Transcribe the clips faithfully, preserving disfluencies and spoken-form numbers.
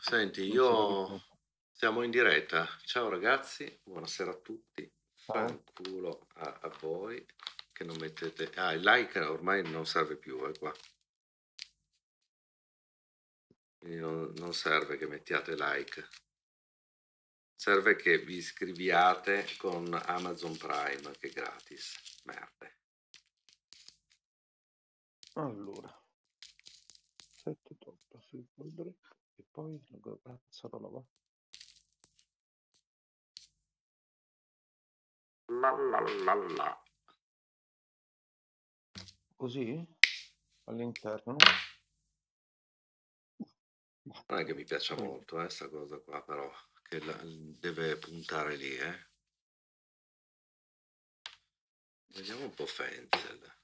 Senti, Non si vede più. io siamo in diretta. Ciao ragazzi, buonasera a tutti. Ciao. Fanculo a, a voi che non mettete. Ah, il like ormai non serve più, eh, qua. Quindi non, non serve che mettiate like. Serve che vi iscriviate con Amazon Prime, che è gratis. Merde. Allora, sette top, circle break e poi la cazzarola va. La la la la. Così all'interno. Non è che mi piaccia Quindi, molto, eh, sta cosa qua, però, che la- deve puntare lì, eh. Vediamo un po' Fenzel.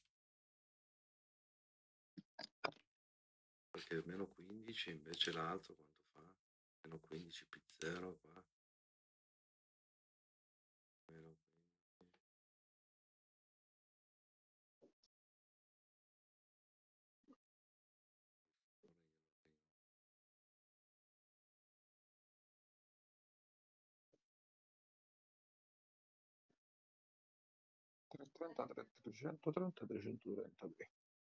Perché meno quindici invece l'altro quanto fa? Meno quindici P zero qua. Meno quindici. trecentotrenta, trecentotrenta, trecentotrentatré.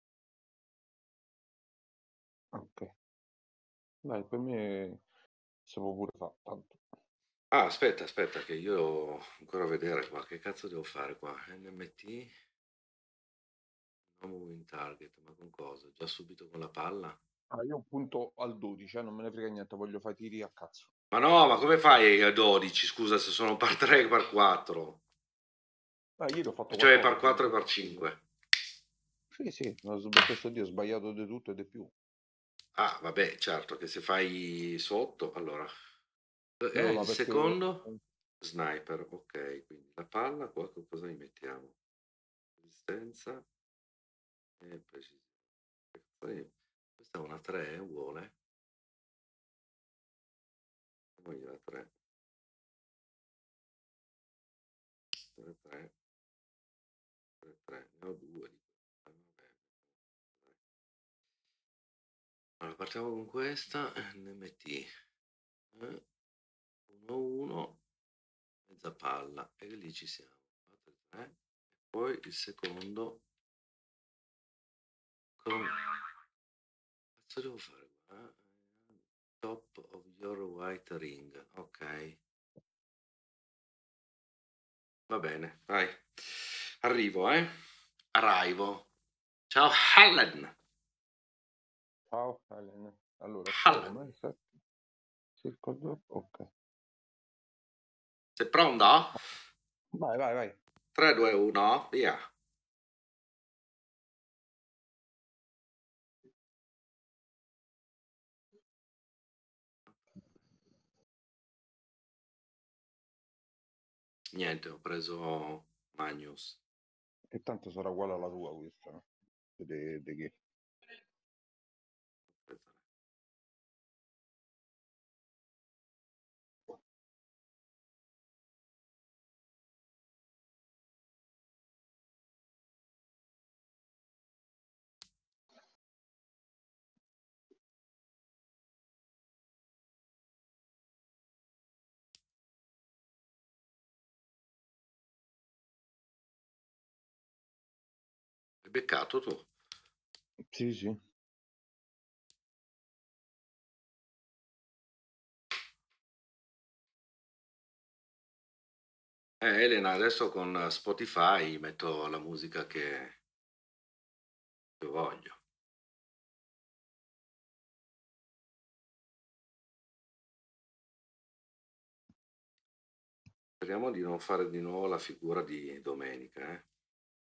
Ok, dai, per me si può pure fare tanto. Ah, aspetta, aspetta, che io devo ancora vedere qua. Che cazzo devo fare qua? N M T, no moving target, ma con cosa? Già subito con la palla? Ah, io punto al dodici, eh, non me ne frega niente, voglio fare tiri a cazzo. Ma no, ma come fai a dodici? Scusa, se sono par tre, par quattro. Ah, ieri ho fatto Cioè par quattordici, non quattro e so par se tu- cinque. Sì, sì, no, per questo Dio ho sbagliato di tutto e di più. Ah, vabbè, certo che se fai sotto, allora. Eh, No, il ma perché secondo? Sniper, ok, quindi la palla, qua che cosa gli mettiamo? Resistenza e precisione. Poi, questa è una tre, vuole? Poi la tre, tre, tre, tre, tre, ne ho due di queste. Vabbè, dai. Allora, partiamo con questa, N M T, uno uno, mezza palla, e lì ci siamo. quattro tre, e poi il secondo con... Cazzo devo fare qua? Top of your white ring, ok. Va bene, vai. Arrivo, eh. Arrivo. Ciao, Helen. ciao, Elena. Allora, sto Helen. come? sette, circle drop, ok. Sei pronto? Vai, vai, vai. tre, due, uno, via. Niente, ho preso Magnus. E tanto sarà uguale alla tua questa, no? De, de che? Hai beccato tu? Sì, sì. Eh, Elena, adesso con Spotify metto la musica che, che voglio. Speriamo di non fare di nuovo la figura di domenica, eh.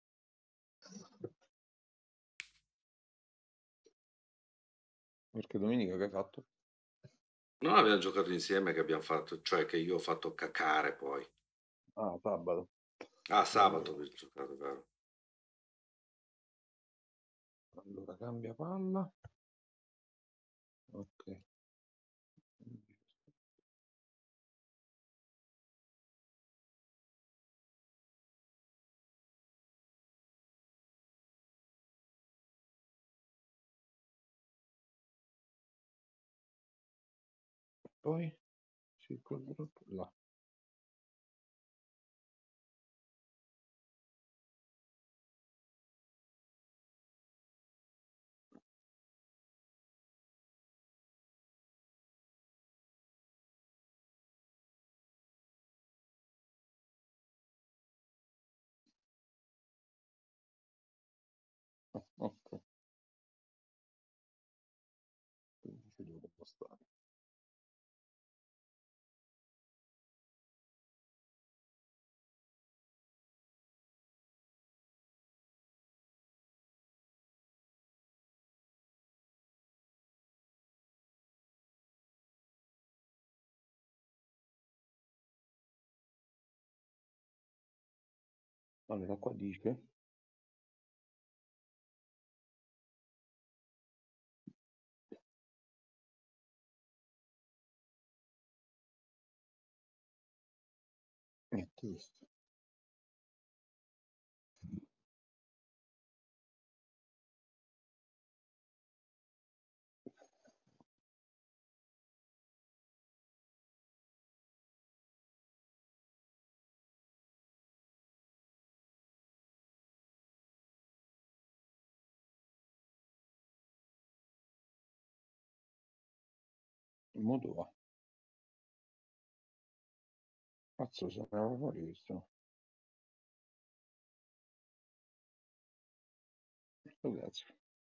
Perché domenica che hai fatto? Non abbiamo giocato insieme che abbiamo fatto, cioè che io ho fatto cacare poi. Ah, sabato. Ah, sabato Allora, abbiamo giocato, vero? allora cambia palla. Ok. poi circle drop là. Ah, ok, quindi ci devo stare. Allora qua dice niente questo. Il modo va. Cazzo, se ne avevo fuori questo. Sto cazzo.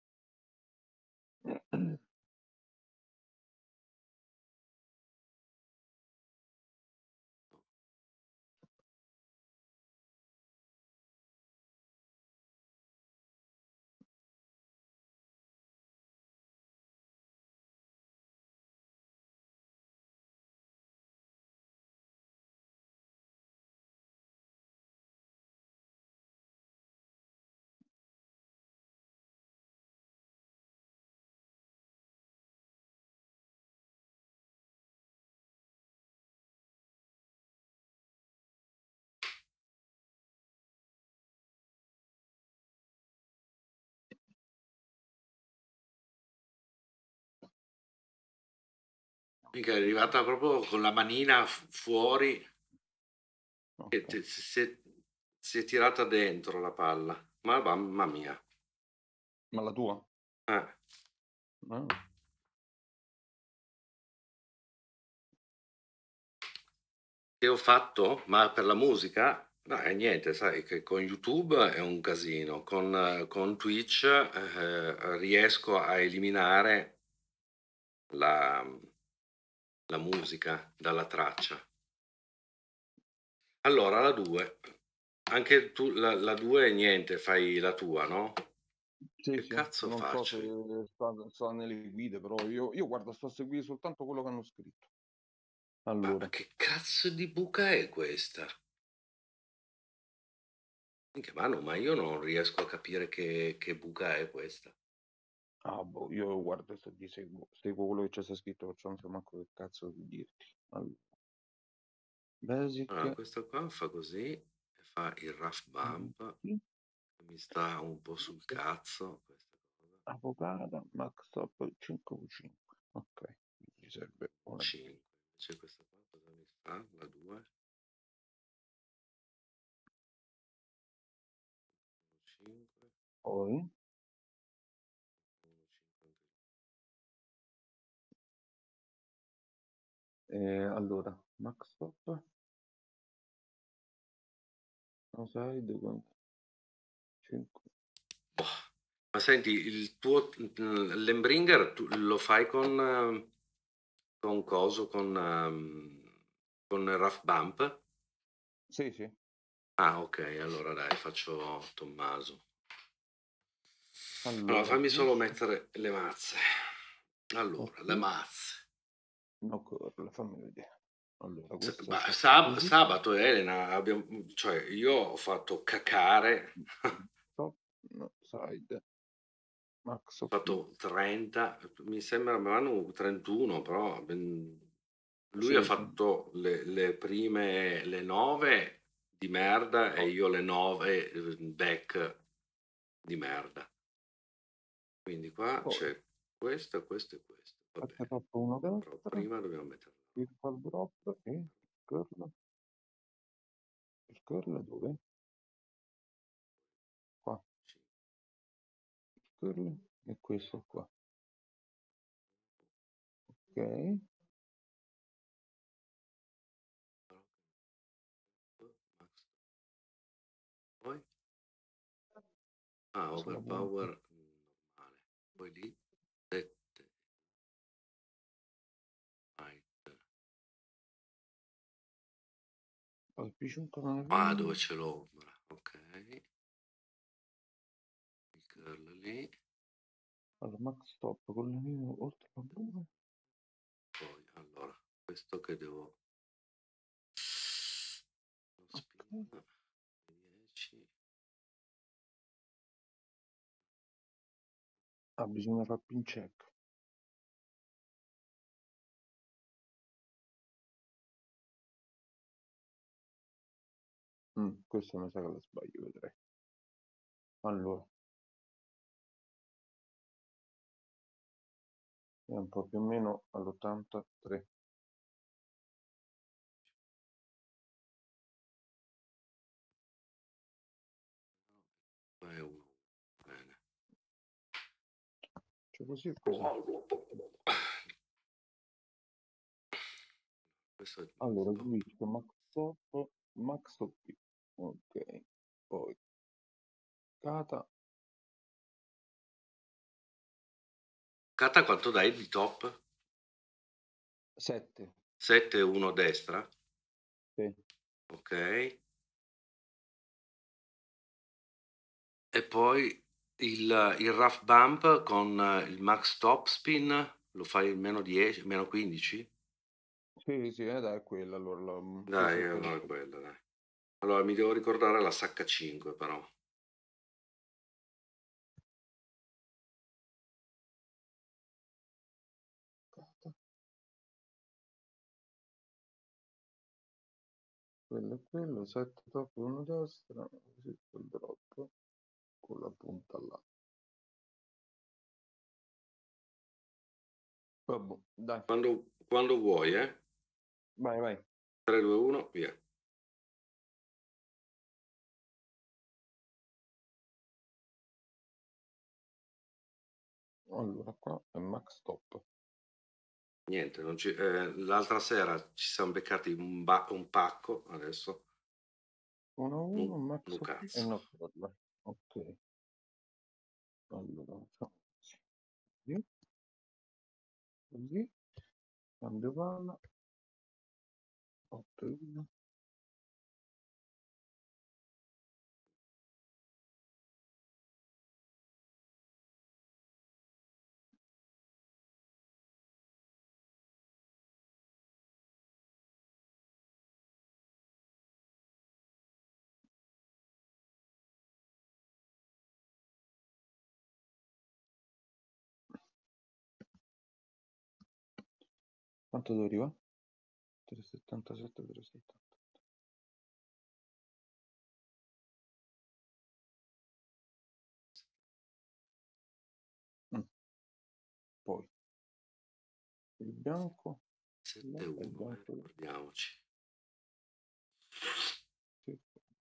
Mica è arrivata proprio con la manina fu- fuori e Ok. te- si è, si è tirata dentro la palla. Ma mamma mia. Ma la tua? Eh, Ah, che ho fatto? Ma per la musica? No, è niente, sai che con YouTube è un casino, con, eh, con Twitch eh, riesco a eliminare la, la musica dalla traccia. Allora, la due. Anche tu, la due, niente, fai la tua, no? sì, Che sì, cazzo non so se faccio io? sta, sta nelle guide, però io, io guarda, sto a seguire soltanto quello che hanno scritto. Ma Allora, che cazzo di buca è questa? Minchia, mano, ma io non riesco a capire che, che buca è questa. ah, boh, io guarda, se ti seguo, seguo quello che c'è scritto, faccio non so manco che cazzo di dirti. Allora, Allora, basic, questo qua fa così, e fa il rough bump, sì, mi sta un po' sul cazzo, questa cosa. avocado, max top cinque su cinque. Ok, mi serve una di più. cinque. Invece questa qua cosa mi sta? La due, cinque, Poi, eh, allora, max top, no, sai, cinque. boh. Ma senti, il tuo l'Embringer tu lo fai con, eh, con coso, con, ehm, con il rough bump? Sì, sì, Ah, ok, allora dai, faccio Tommaso. Allora, allora, fammi solo questo, mettere le mazze. Allora, le ok, mazze. no curl, fammi vedere. Allora, S- questo ma c'è sab- così, sabato, Elena, abbiamo, cioè io ho fatto cacare, ho top, no, side, max più, fatto trenta, mi sembra mi hanno trentuno, però ben- lui ha sì, sì, fatto le, le prime, le nove di merda e oh, io le nove eh, back di merda. Quindi qua poi, c'è questo, questo e questo. Va sette bene. top uno Però destra, prima dobbiamo metterlo. virtual drop e curl. Il curl dove? Qua. Il curl è questo qua. Ok. Poi? Ah, Sulla punta. overpower normale. Poi lì sette. Height. Poi P cinque non è Ah, dove vero. c'è l'ombra. Ok. Il curl lì. Allora, max stop con le mie oltre la due. Poi, allora, questo che devo... Lo spin. Ok. dieci. Ah, bisogna fare pin check. Mm, questo mi sa che lo sbaglio, vedrei. Allora, è un po' più o meno all'ottantatré. È uno. Bene. Cioè così e così. Questo è Allora, stop. switch, max stop, max stop. Ok. Poi, kata, Cata quanto dai di top? sette. sette uno destra. Sì. Ok. E poi il, il rough bump con eh, il max top spin lo fai meno dieci, meno quindici? Sì, sì, eh, dai, è quella. Allora, la, questo Dai, è quello. allora è quella, dai. Allora mi devo ricordare la sacca cinque però. Kata. Quello è quello, sette top, uno destra, così quel drop con la punta là. Vabbè, dai, Quando, quando vuoi, eh? vai, vai. tre, due, uno, via. Allora, qua è max top. Niente, non ci- eh, l'altra sera ci siamo beccati un, ba- un pacco, adesso uno un, uno, max un top e cazzo. no curl. Ok. Allora, facciamo così, così, cambio palla, otto uno. Quanto devo arrivare? tresettantasette, tresettanta. Mm. Poi il bianco, là, è il sette uno, eh, bianco, ricordiamoci. sì.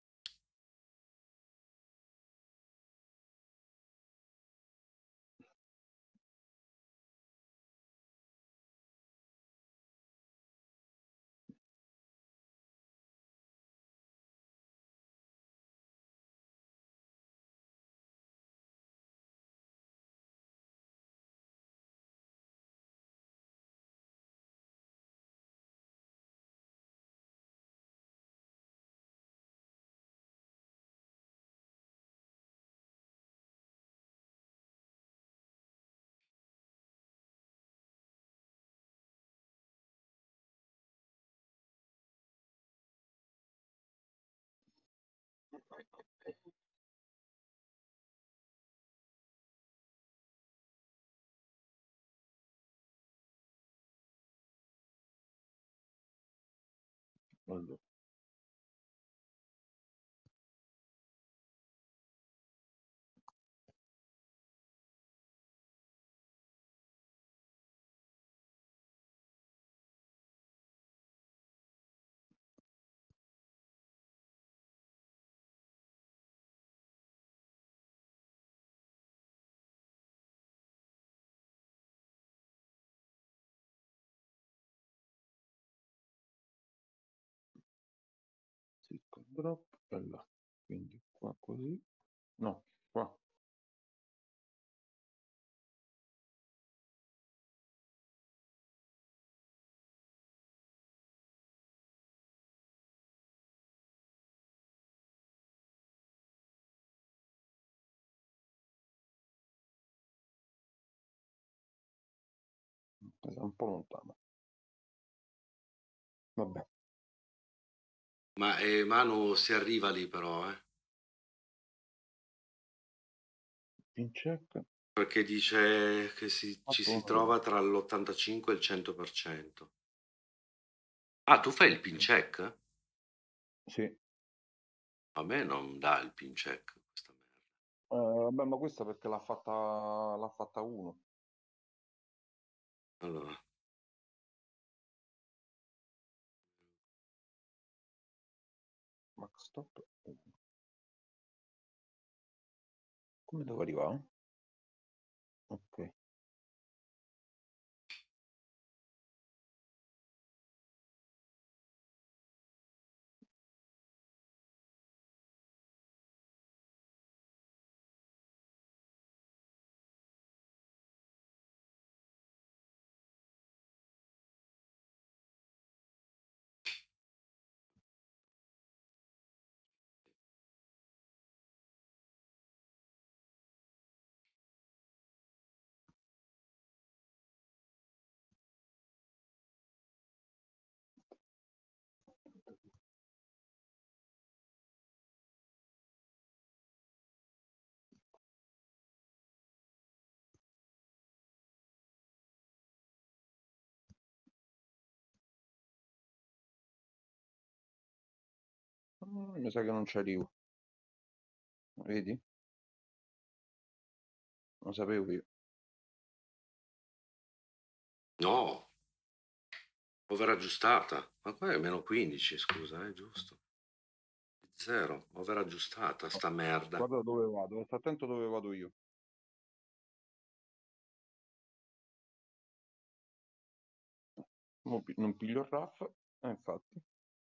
Allora, drop e là, quindi qua così, no, qua. È un po' lontano. Vabbè. Ma eh, Manu si arriva lì però, eh? Pin check. Perché dice che si, ci si Appunto. trova tra l'ottantacinque e il cento per cento. Ah, tu fai il pin check? Sì. A me non dà il pin check questa merda. Eh, vabbè, ma questa perché l'ha fatta l'ha fatta uno. Allora, Max stop uno. Come devo arrivare? Ok. Mm, mi sa che non ci arrivo. Vedi? Lo sapevo io. no, over aggiustata. Ma qua è meno quindici, scusa, è giusto. Zero, over aggiustata, sta merda. Guarda dove vado, sta attento dove vado io. Mo pi- non piglio il raff, eh, infatti.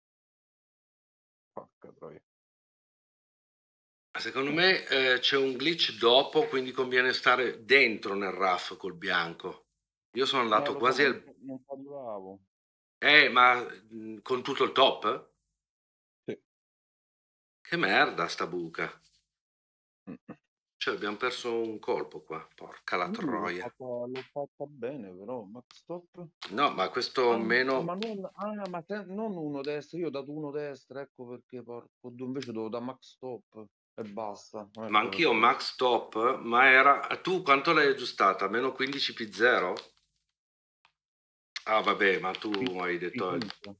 Porca troia. Secondo Eh, me eh, c'è un glitch dopo, quindi conviene stare dentro nel R A F col bianco. Io sono eh, andato lo so, quasi ma non, al... non ci arrivavo. Eh, ma mh, con tutto il top? Sì. Che merda sta buca. Mm. Cioè abbiamo perso un colpo qua, porca la Uh, l'ho troia. fatta, l'ho fatta bene però, Max stop. No, ma questo Ah, ma meno... non, ah, ma se- non uno destra, io ho dato uno destra, ecco perché porco due, invece devo da Max stop e basta, Ma ecco anch'io perché. max top, ma era... Tu quanto l'hai aggiustata? Meno quindici P zero? Ah vabbè, ma tu P- hai detto... P5.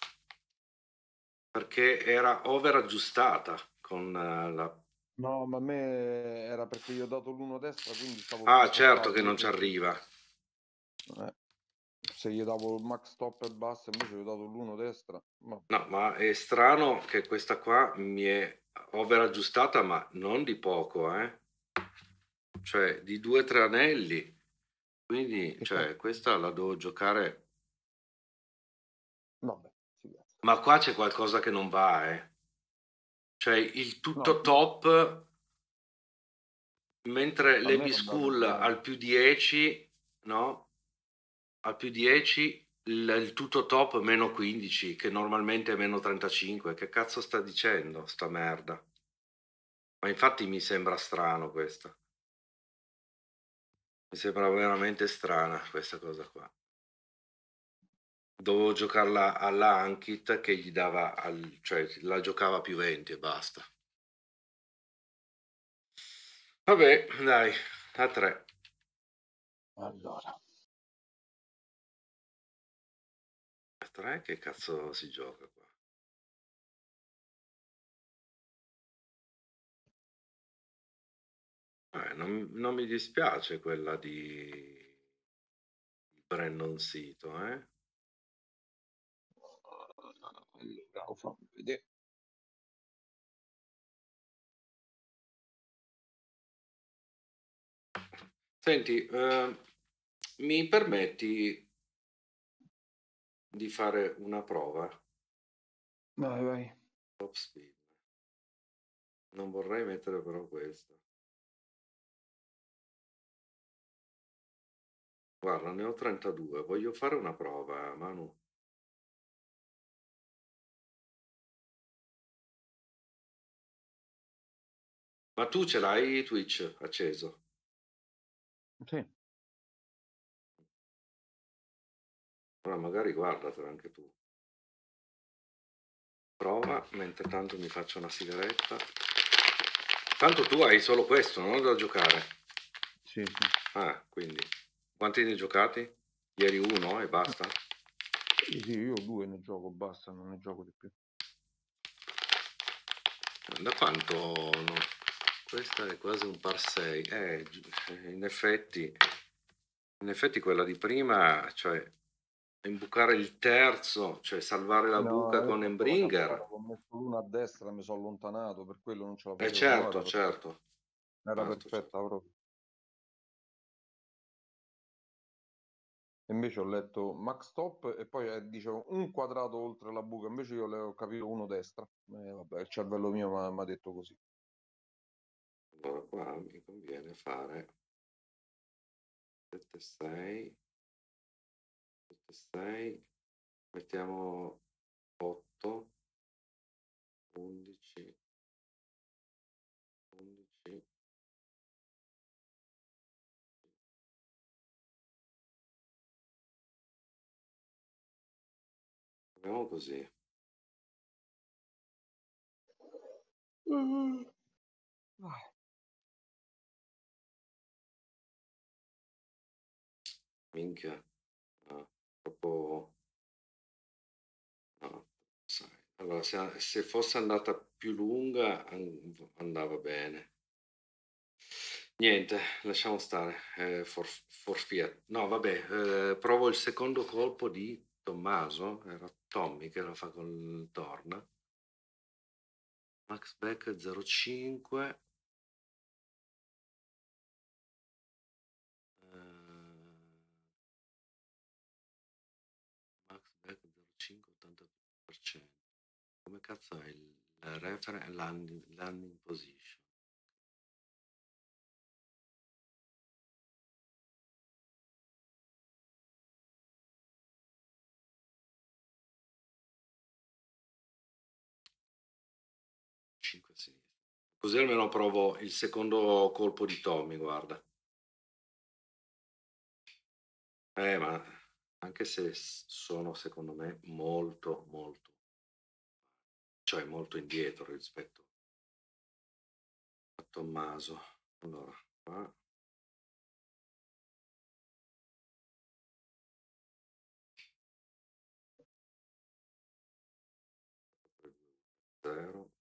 Perché era over aggiustata con eh, la... No, ma a me era perché io ho dato l'uno destra, quindi stavo più Ah, certo portato, che non ci invece arriva. eh, se gli davo il max stop e basta, invece gli ho dato l'uno destra. Ma No, ma è strano che questa qua mi è over aggiustata, ma non di poco, eh? Cioè di due o tre anelli. Quindi, che cioè, cazzo? questa la devo giocare. Vabbè, sì, cazzo. Ma qua c'è qualcosa che non va, eh? Cioè il No, tutto top, mentre a me l'E B è andato School bene. al più dieci, no? Al più dieci, il, il tutto top meno quindici, che normalmente è meno trentacinque. Che cazzo sta dicendo sta merda? Ma infatti mi sembra strano questa. Mi sembra veramente strana questa cosa qua. Dovevo giocarla alla Ankit che gli dava, al, cioè la giocava più venti e basta. Vabbè, dai, a tre. Allora, A tre che cazzo si gioca qua? Eh, non, non mi dispiace quella di Brandon Sito, eh? allora, lo fammi vedere. Senti, eh, mi permetti di fare una prova? Vai, vai. Top speed. Non vorrei mettere però questo. Guarda, ne ho trentadue, voglio fare una prova, Manu. Ma tu ce l'hai Twitch acceso? Sì. Allora magari guardatelo anche tu. Prova, mentre tanto mi faccio una sigaretta. Tanto tu hai solo questo, non da giocare. Sì, sì. Ah, quindi. Quanti ne hai giocati? Ieri uno e basta? Sì, sì, io due ne gioco, basta, non ne gioco di più. Da quanto? No? Questa è quasi un par sei. Eh, in effetti, in effetti quella di prima, cioè imbucare il terzo, cioè salvare la buca No, io ho con fatto la cazzata, Embringer. ho messo l'uno a destra, mi sono allontanato, per quello non ce la Eh facevo, se no certo, era perfetta. certo, Era certo, certo. perfetta proprio. Invece ho letto max stop e poi eh, dicevo un quadrato oltre la buca, invece io le ho capito uno destra. Eh, vabbè, il cervello mio mi ha detto così. Allora qua mi conviene fare sette sei, sette sei, mettiamo otto, undici, undici, proviamo così. Mm. Ah. Minchia, no, troppo... no, sai. Allora, se, se fosse andata più lunga an- andava bene. Niente, lasciamo stare. Eh, for, forfeit. No, vabbè, eh, provo il secondo colpo di Tommaso. Era Tommy che lo fa col Torna. Max Beck zero cinque. Eh, Max Beck zero cinque, ottantadue per cento. Come cazzo è il, il reference landing, landing position? cinque a sinistra. Così almeno provo il secondo colpo di Tommy, guarda. Eh, ma anche se s- sono secondo me molto, molto, cioè molto indietro rispetto a Tommaso. Allora, qua zero,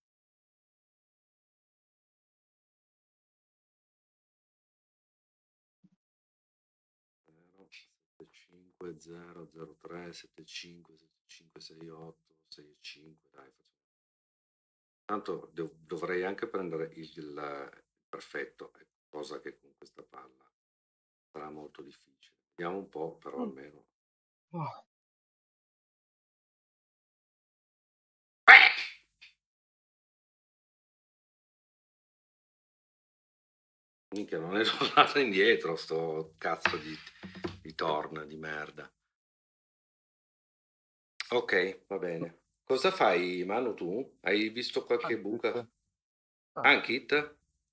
zero, sette cinque, zero, zero tre, sette cinque, sette cinque, sei otto, sei cinque, dai, facciamo. Tanto dov- dovrei anche prendere il, il perfetto, ecco, cosa che con questa palla sarà molto difficile. Vediamo un po', però almeno. Ah. Minchia, non è tornato indietro sto cazzo di, di torna di merda. Ok, va bene. Cosa fai, Manu, tu? Hai visto qualche buca? Ankit. Ankit. Ankit?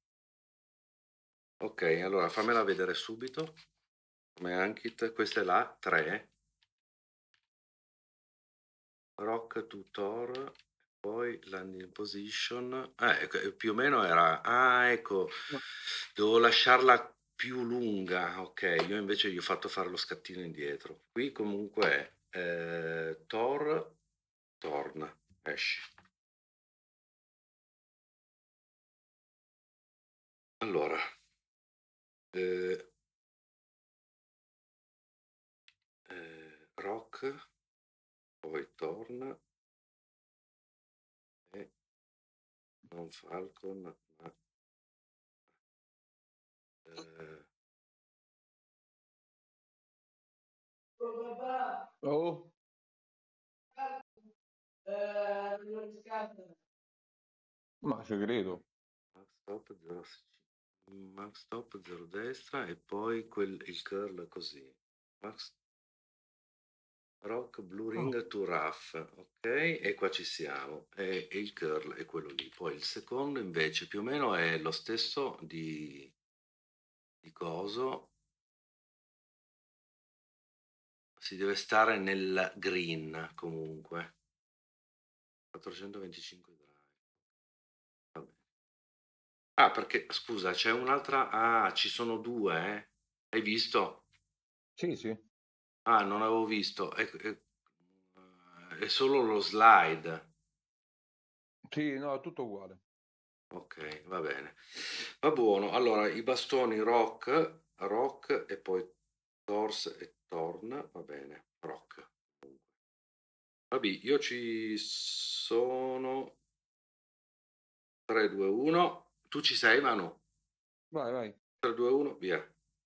Ok, allora fammela vedere subito. Come Ankit, questa è la tre. Rock to Thor, poi landing position. Ah, ecco, più o meno era... Ah, ecco, devo lasciarla più lunga. Ok, io invece gli ho fatto fare lo scattino indietro. Qui comunque è eh, Thor, torna, esci. Allora, eh, eh, Rock, poi torna e non Falcon, ma... eh, Oh. Ma ci credo. Stop zero, max stop zero destra e poi quel, il curl così. Max rock blue ring Oh. to rough, ok, e qua ci siamo, e, e il curl è quello lì. Poi il secondo invece più o meno è lo stesso di, di coso, si deve stare nel green comunque, quattrocentoventicinque drive. Va bene. Ah, perché scusa, c'è un'altra, ah, ci sono due, eh? Hai visto? Sì, sì. Ah, non avevo visto, è, è- è solo lo slide. Sì, no, è tutto uguale. Ok, va bene. Va buono. Allora, i bastoni rock, rock e poi torse e torn, va bene. Rock. Vabbè, io ci sono tre, due, uno. Tu ci sei, Manu? Vai, vai. tre, due, uno, via.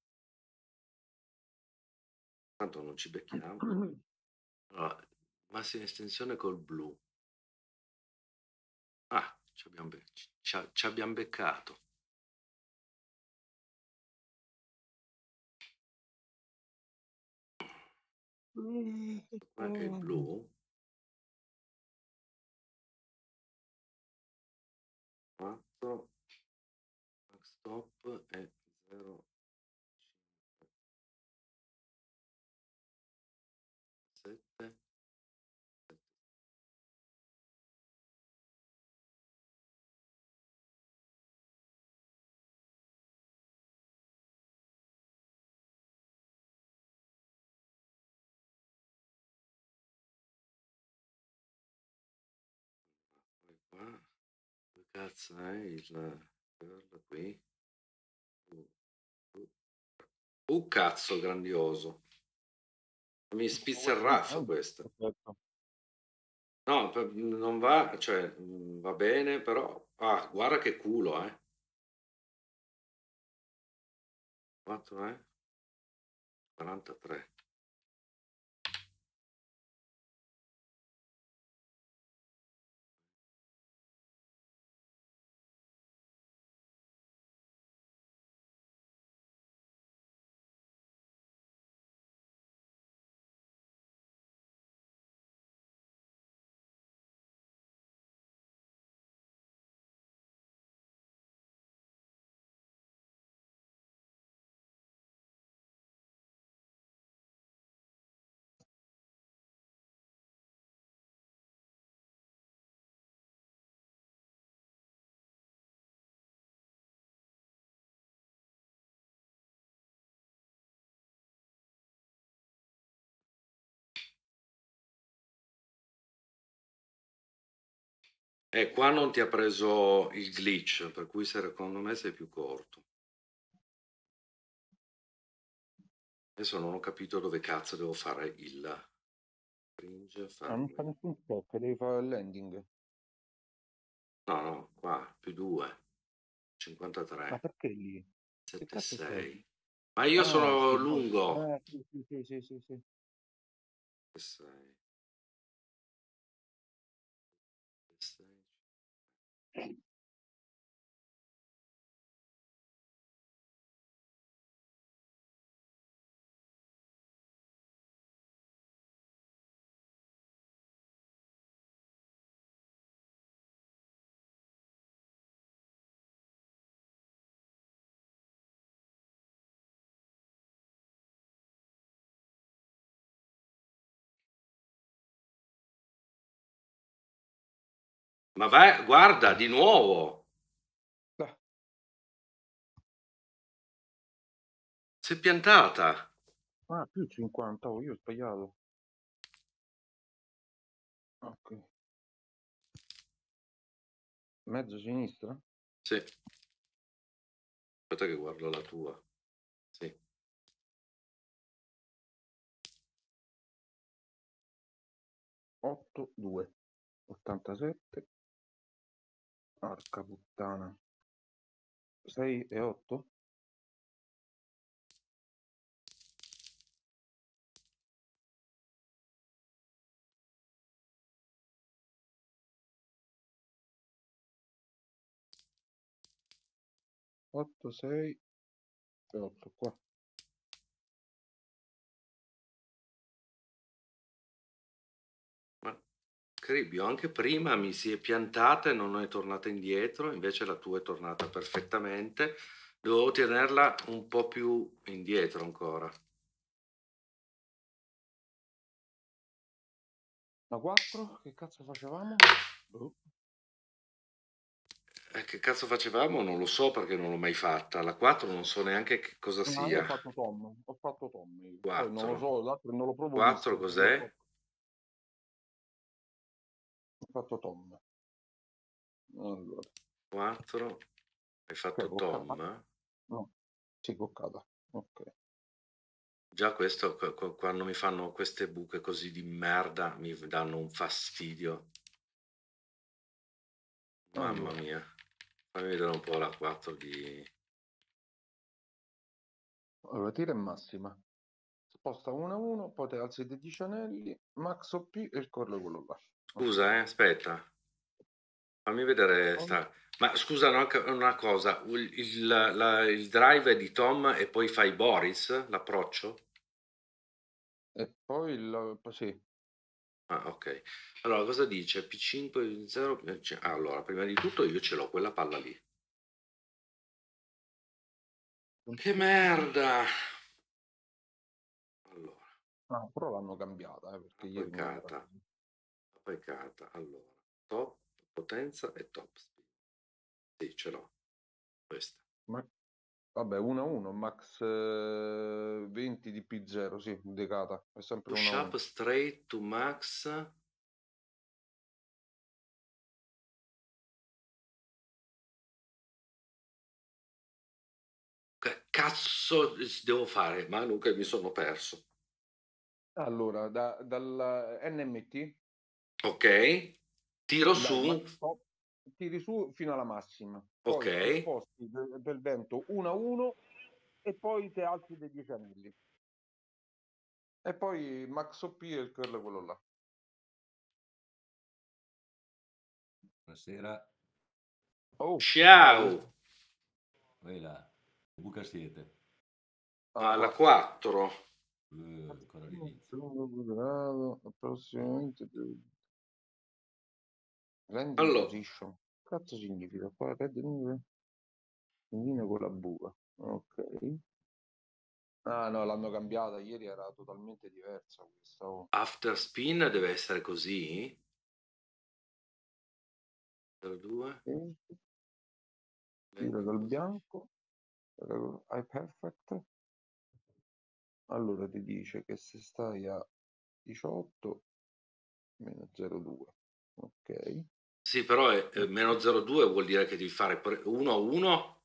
Tanto non ci becchiamo. Allora, massima estensione col blu. Ah, ci abbiamo, be- ci- ci abbiamo beccato. Qua è il blu. quattro, max stop è zero, sette. Poi qua, dove cazzo è il curl qui? Uh, uh. Uh, cazzo, grandioso. Mi Lo spizza vuoi il sentire? raffo questo. Perfetto. No, per- non va, cioè, mm, va bene, però... Ah, guarda che culo, eh. Quanto è? quarantatré. E qua non ti ha preso il glitch, per cui secondo me sei più corto. Adesso non ho capito dove cazzo devo fare il fringe, No, non fa farmi... nessun stop, devi fare il landing. No, no, qua, più due, Ma cinquantatré, perché lì? Che cazzo sei? sette sei. Ma io Ah, sono sti bot. lungo. Eh, sì, sì, sì, sì, sì, sì. sei, sei. Ma vai, guarda, di nuovo. Ah, Si è piantata. ah, più cinquanta, oh, io ho sbagliato. Ok. Mezzo sinistra? Sì, aspetta che guardo la tua. Sì. otto, due, ottantasette. Porca puttana. sei e otto? otto, sei e otto qua. Ma Cribbio, anche prima mi si è piantata e non è tornata indietro, invece la tua è tornata perfettamente. Devo tenerla un po' più indietro ancora. La quattro, che cazzo facevamo? Boh. Eh, che cazzo facevamo? Non lo so perché non l'ho mai fatta. La quattro non so neanche che cosa No, io ho sia. fatto Tom, ho fatto Tom io. Poi non lo quattro. so, l'altro non l'ho proprio quattro visto. Io ho cos'è? fatto, ho fatto Tom. Allora, quattro. Hai che fatto coccata? Tom? No, sì, coccata. Ok. Già questo, qu- qu- quando mi fanno queste buche così di merda, mi danno un fastidio. Mamma Allora, mia. Fammi vedere un po' la quattro di... allora tira è massima. Sposta uno a uno, poi te alzi i dodici anelli, max O P e il corlo è quello là. Ok. Scusa, eh, aspetta. Fammi vedere Poi- sta... Ma scusa, no, anche una cosa. Il, il- la- il drive è di Tom e poi fai Boris, l'approccio? E poi il... sì. Ah, ok. Allora, cosa dice? P cinque zero... Ah, allora, prima di tutto io ce l'ho quella palla lì. Che merda! Allora, Ah, però l'hanno cambiata, eh, perché ieri non era applicata, così. applicata. Allora, top, potenza e top speed. Sì, ce l'ho. Questa. Ma vabbè, uno a uno, max eh, venti di P zero, sì, decata, è sempre Push uno a up uno. straight to max. Che cazzo devo fare? Manu, che mi sono perso. Allora, da, dal N M T, Ok, tiro dal max su. top, tiri su fino alla massima, Ok, poi ti sposti del, del vento uno a uno e poi ti alzi dei dieci anelli. E poi max O P e il curl è quello là. Buonasera, Oh, ciao. ciao. voi là, che buca siete? Alla Alla quattro. quattro. Eh, ancora all'inizio. Secondo grado, approssimatamente landing Allora, position. Cazzo significa qua? Landing con la buca. Ok. Ah no, l'hanno cambiata. Ieri era totalmente diversa questa. Oh. after spin deve essere così. zero due. Ok. Tira Landing dal position. bianco. Hai perfect. Allora ti dice che se stai a diciotto meno zero virgola due. Ok. Sì, però è, è meno zero virgola due vuol dire che devi fare uno a uno,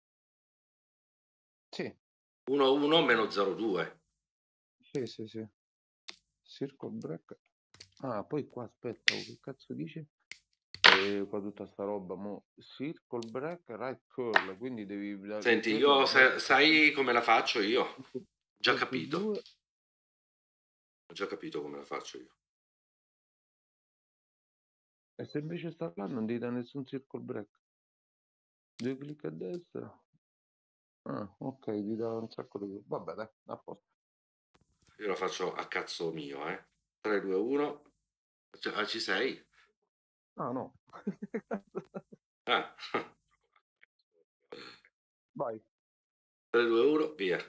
Sì, uno a uno meno zero virgola due. sì, sì, sì. Circle break. Ah, poi qua aspetta, oh, che cazzo dice? E qua tutta sta roba, mo circle break, right curl, quindi devi il Senti, curl io lo metti sa- tutti, sai come la faccio io? tutti, Già tutti e capito. due, Ho già capito come la faccio io. e se invece sta là non ti dà nessun circle break, due clic a destra, ah, ok, ti dà un sacco di... vabbè dai, a posto. Io la faccio a cazzo mio, eh. tre, due, uno. Cioè, ah, ci sei? Ah no, Ah. vai. tre, due, uno, via.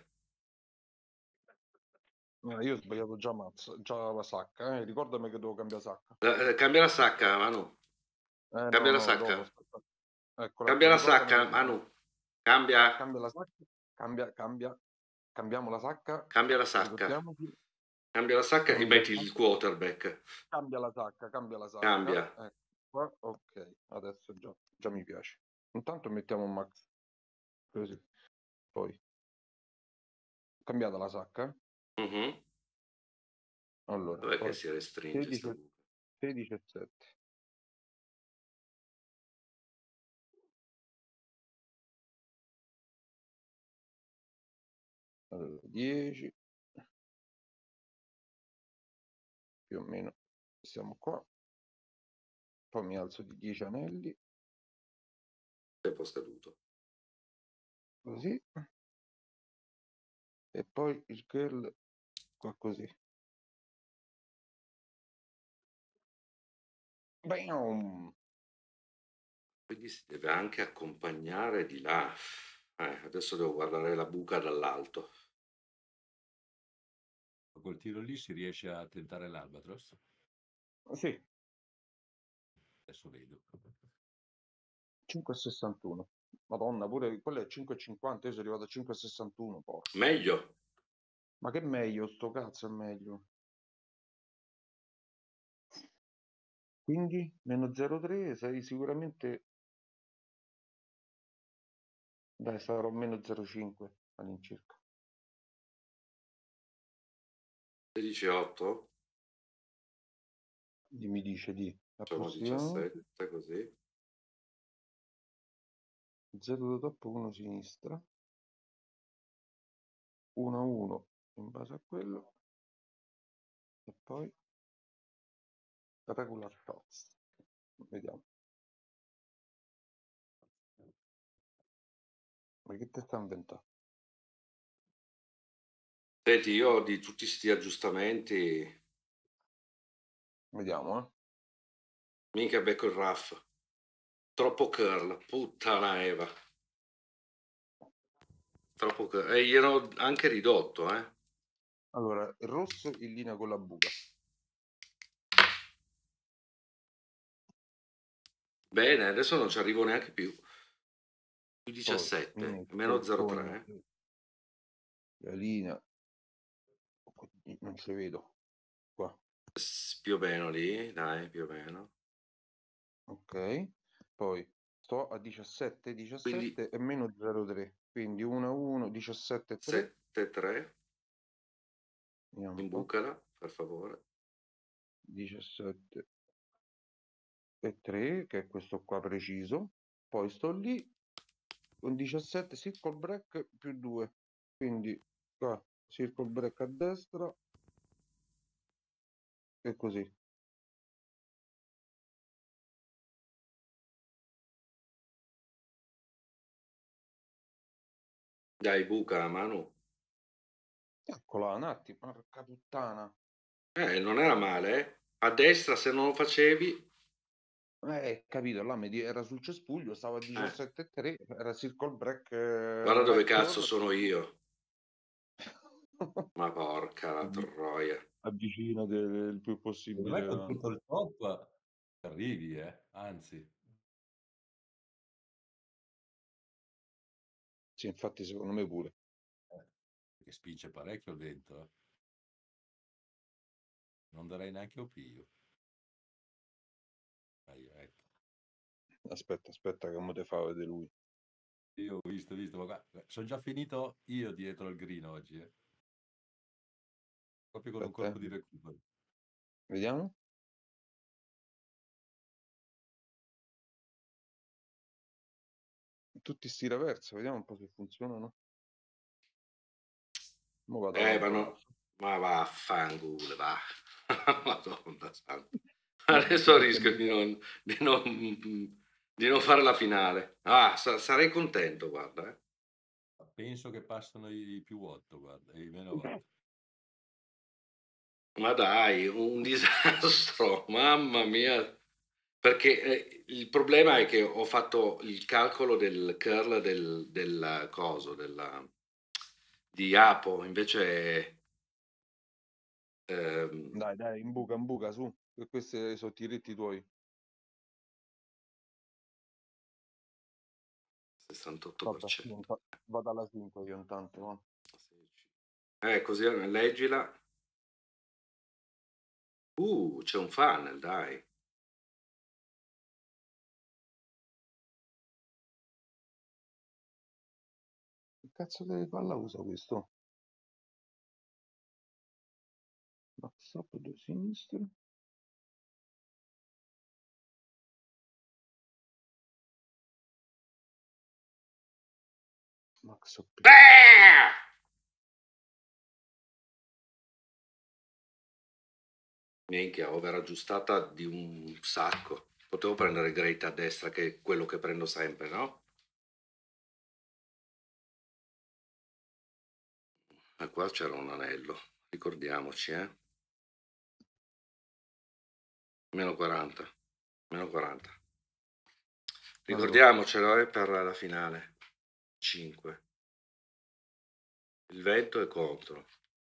Ah, io ho sbagliato già mazza, già la sacca, eh, ricordami che devo cambiare sacca. Eh, Cambia la sacca, Manu. Eh Cambia no, la no, dopo, sacca. aspetta. Eccola Cambia qua, la ricordami che sacca, devo Manu. cambiare. Cambia. Cambia la sacca, cambia, cambia, cambiamo la sacca, Cambia la sacca. ricordiamoci, Cambia la sacca e cambia, metti il quarterback. cambia la sacca, cambia la sacca, Cambia. ecco qua, ok, adesso già, già mi piace. Intanto mettiamo un max, così, poi, cambiata la sacca, Mhm. allora, Dov'è che poi, si restringe sta sedici, buca? sedici e sette, allora, dieci, più o meno, siamo qua, poi mi alzo di dieci anelli, Tempo scaduto. così, e poi il curl qua così. Bam! Quindi si deve anche accompagnare di là. Eh, adesso devo guardare la buca dall'alto. Col tiro lì si riesce a tentare l'albatros? Sì, Adesso vedo. cinque e sessantuno. Madonna, pure quello è cinque e cinquanta, io sono arrivato a cinque e sessantuno, porca. Meglio. Ma che meglio, sto cazzo è meglio. Quindi, meno zero virgola tre, sei sicuramente... Dai, sarò meno zero virgola cinque all'incirca. sedici virgola otto. Mi dice di Sono approssimativamente diciassette, così. zero da top, uno sinistra, uno a uno in base a quello, e poi regular toss. Vediamo. Ma che te sta inventando? Senti, io di tutti sti aggiustamenti, Vediamo, eh. minchia becco il raff. Troppo curl, puttana Eva. Troppo curl. E gli ero anche ridotto, eh. Allora, il rosso in linea con la buca. Bene, adesso non ci arrivo neanche più. Più Poi, diciassette, mm, meno zero virgola con tre. la linea, non ci vedo, qua. S- Più o meno lì, dai, più o meno. Ok, poi sto a diciassette, diciassette Quindi e meno zero virgola tre, quindi uno a uno, diciassette e tre. sette tre, Vediamo un po'. imbucala, per favore. diciassette e tre, che è questo qua preciso. Poi sto lì con diciassette circle break più due, quindi qua circle break a destra e così. Dai, buca, Manu. Eccola, un attimo, porca puttana. Eh, non era male, eh. A destra, se non lo facevi, Eh, capito, là mi di- era sul cespuglio, stava a eh. diciassette e tre, era circle break, eh, Guarda dove right cazzo curl. sono io. Ma porca la Avvi- troia. Avvicinate il più Secondo me possibile. con a- tutto il top arrivi, eh? Anzi, Sì, infatti secondo me pure. eh, perché spinge parecchio il vento, eh. Non darei neanche Opio. Dai, ecco. Aspetta, aspetta che mo te fa vedere lui. Io ho visto, visto, ma guarda, sono già finito io dietro al green oggi, eh. Proprio con un Aspetta, colpo di eh. recupero. Vediamo. Tutti sti reverse, vediamo un po' se funzionano. Mo vado Eh, ma all'alto no, rosso. ma vaffanculo, va. Madonna santa. Adesso rischio di non, di non, di non fare la finale. Ah, sa- sarei contento, guarda. Eh. Penso che passano i più otto, guarda, i meno otto. Ma dai, un disastro, mamma mia. Perché eh, il problema è che ho fatto il calcolo del curl del, del coso, della, di Apo, invece ehm, Dai, dai, in buca, in buca, su. Che questi sono tiretti tuoi. Vabbè, sessantotto per cento. io inta- vado alla cinque io intanto, va. Eh, così leggila. Uh, c'è un funnel, dai. Che cazzo di palla usa questo? Max up da sinistra. Max up. Beh! Minchia, over aggiustata di un sacco. Potevo prendere Great a destra, che è quello che prendo sempre, no? Ah, qua c'era un anello, ricordiamoci, eh? Meno quaranta, meno quaranta. Allora, Ricordiamocelo, eh, per la finale. cinque. Il vento è contro.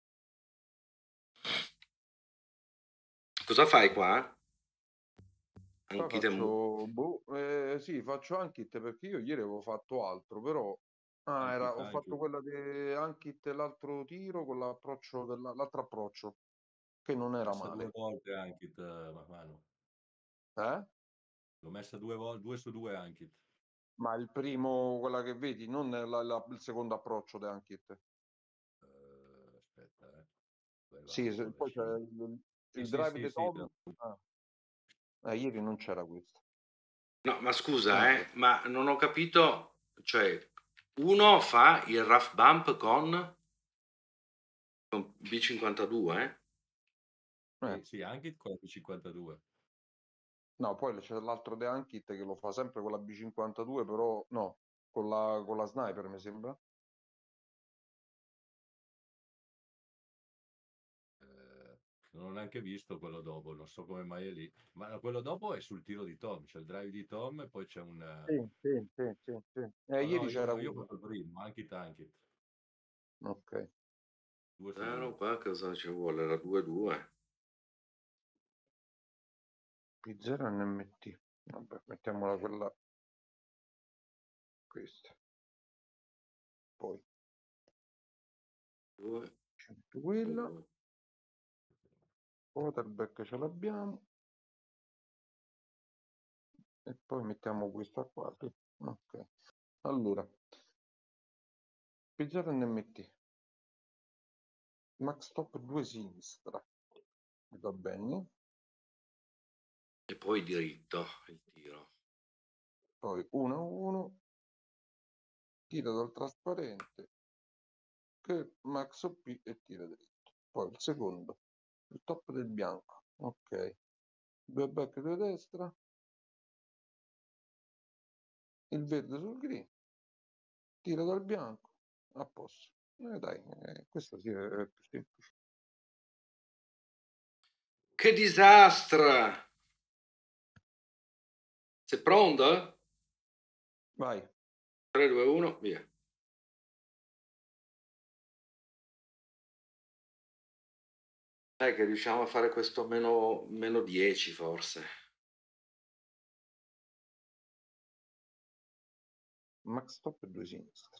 Cosa fai qua? qua Anche te mu- faccio, boh, eh, sì, faccio Ankit perché io ieri avevo fatto altro, però ah, Anche era, ho fatto Tanki. quella di Ankit e l'altro tiro con l'approccio della- l'altro approccio, che non era Messa due male. volte Ankit, eh, mano. Eh? L'ho messa due volte, due su due Ankit. Ma il primo, quella che vedi, non la- la- il secondo approccio di Ankit. Eh, aspetta, eh. Dove va? Sì, se- Dove poi c'è scende? il, Sì, il sì, drive sì, di sì. Tom. Ah, eh, ieri non c'era questo. No, ma scusa, Allora, eh, ma non ho capito, cioè, uno fa il rough bump con, con B cinquantadue, eh? eh, Sì, sì, Ankit con la cinquantadue. no, poi c'è l'altro De Ankit che lo fa sempre con la B cinquantadue, però no, con la, con la sniper mi sembra. Eh, non ho neanche visto quello dopo, non so come mai è lì. Ma quello dopo è sul tiro di Tom, c'è il drive di Tom e poi c'è un... eh, Sì, sì, sì, sì, sì. Eh, No, ieri no, c'era io, io ho quello. fatto il primo, Ankit Ankit, Ok. due su Zero, due. qua cosa ci vuole? La due due. P zero N M T. Vabbè, mettiamola quella questa. Poi due, cento quella. due. Quarterback ce l'abbiamo. E poi mettiamo questa qua. Sì. Ok. Allora, P zero N M T. Max stop due sinistra. Va bene. E poi diritto il tiro. Poi uno a uno. Tira dal trasparente. Che Max O P e tira dritto. Poi il secondo. Il top del bianco. Ok. Due back di destra. Il verde sul green. Tira dal bianco. A posto. Eh, dai, eh, questo sì è è più semplice. Che disastro! Sei pronto? Vai. tre, due, uno, via. Dai che riusciamo a fare questo meno, meno dieci forse. Max stop due sinistra.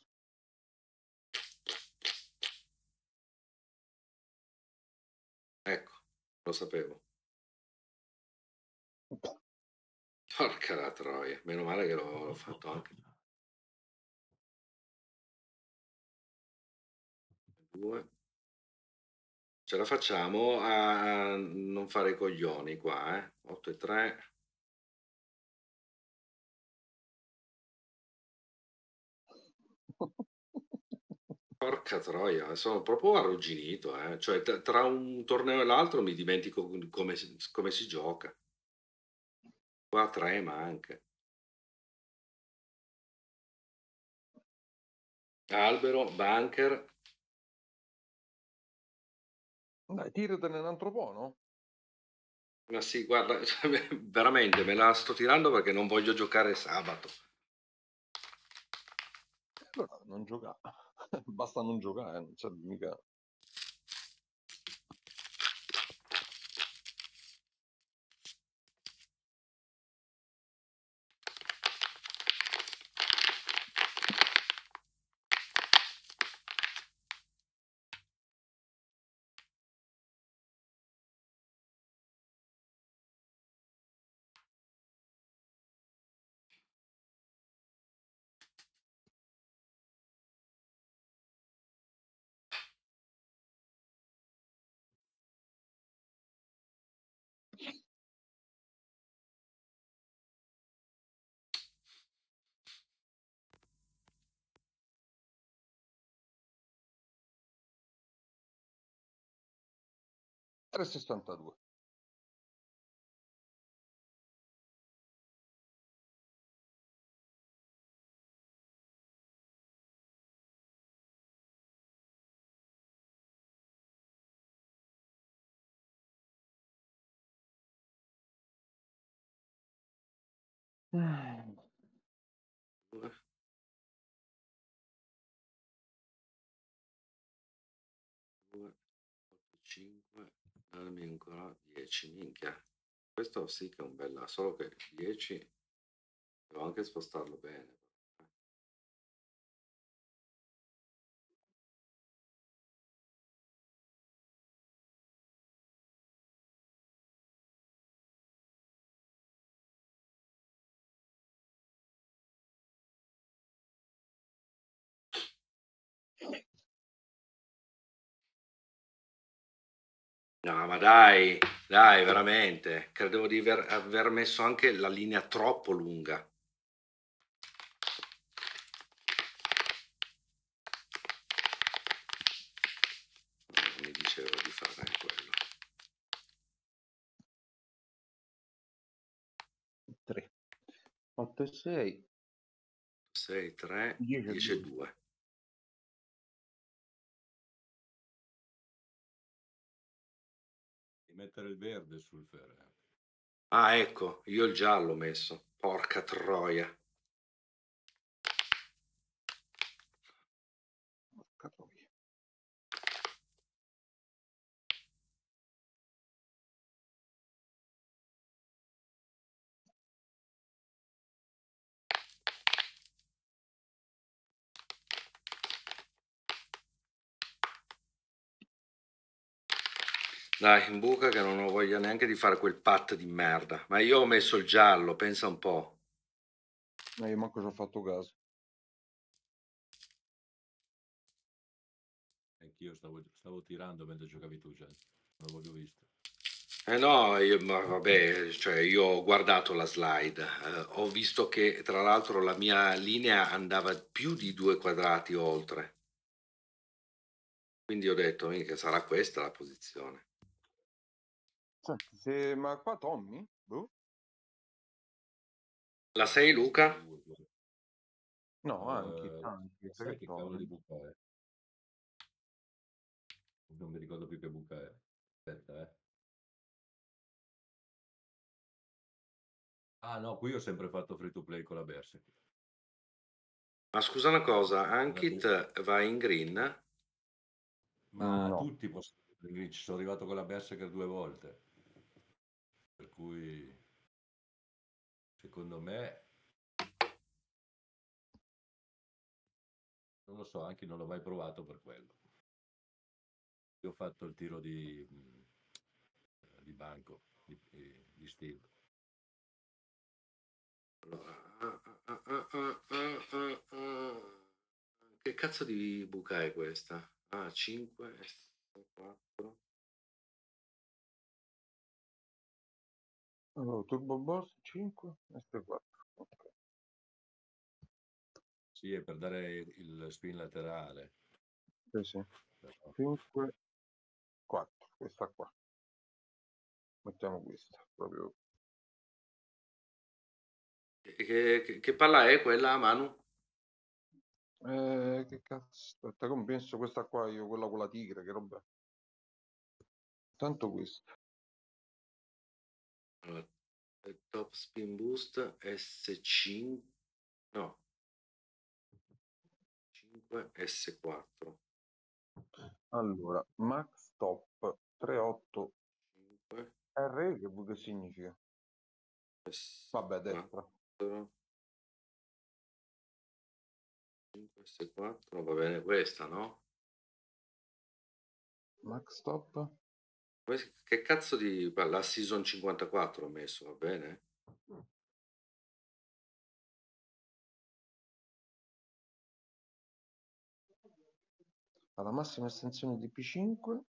Ecco, lo sapevo. Porca la troia, meno male che l'ho, l'ho fatto anche. Due. Ce la facciamo a non fare i coglioni qua, eh? otto e tre. Porca troia, sono proprio arrugginito, eh? Cioè, t- tra un torneo e l'altro mi dimentico come si, come si gioca. Qua trema anche. Albero, bunker. Dai, tiratene un altro po', no? Ma sì, guarda, veramente me la sto tirando perché non voglio giocare sabato. Allora, non giocare. Basta non giocare, non serve mica. tre virgola sessantadue. Eh, due, due, otto, cinque, dammi ancora dieci, minchia. Questo sì che è un bella, solo che dieci devo anche spostarlo bene. No, ma dai, dai, veramente. Credevo di aver, aver messo anche la linea troppo lunga. Non mi dicevo di fare quello. tre, otto e sei, sei, tre, dieci e dieci e due. due. Di mettere il verde sul ferro. Ah, ecco, io il giallo ho messo. Porca troia. Porca troia. Dai, in buca che non ho voglia neanche di fare quel pat di merda. Ma io ho messo il giallo, pensa un po'. No, io manco ci ho fatto caso. Anch'io stavo, stavo tirando mentre giocavi tu, cioè, non l'avevo visto. Eh no, io, ma vabbè, cioè io ho guardato la slide, eh, ho visto che tra l'altro la mia linea andava più di due quadrati oltre. Quindi ho detto, mica sarà questa la posizione. Senti, se... ma qua Tommy? Boh. La sei, Luca? No, anche, Eh, anche, sai che che cavolo di Tommy? buca è? Non mi ricordo più che buca è. Aspetta, eh. Ah no, qui ho sempre fatto free to play con la Berserk. Ma scusa una cosa, Una bu- Ankit va in green? Ma No. tutti possono... Ci sono arrivato con la Berserker due volte. Per cui, secondo me, non lo so, anche non l'ho mai provato per quello. Io ho fatto il tiro di, mh, di banco, di, di, di steel. Allora, ah, ah, ah, ah, ah, ah, ah. Che cazzo di buca è questa? Ah, cinque, quattro. Allora, Turbo Boss cinque, S quattro. Ok. Sì, è per dare il spin laterale. Sì, sì. Però. cinque, quattro. Questa qua. Mettiamo questa. Proprio. Che, che- che palla è quella, Manu? Eh, che cazzo? Aspetta, come penso questa qua io, quella con la tigre, che roba. Tanto questa. Allora, eh, top spin boost S cinque, no, cinque S quattro. Allora, max top trentotto cinque R, che, che significa? Vabbè, destra. S quattro, cinque S quattro, va bene questa, no? Max top. Come- Che cazzo di la season cinquantaquattro ho messo, va bene? Alla massima estensione di P cinque.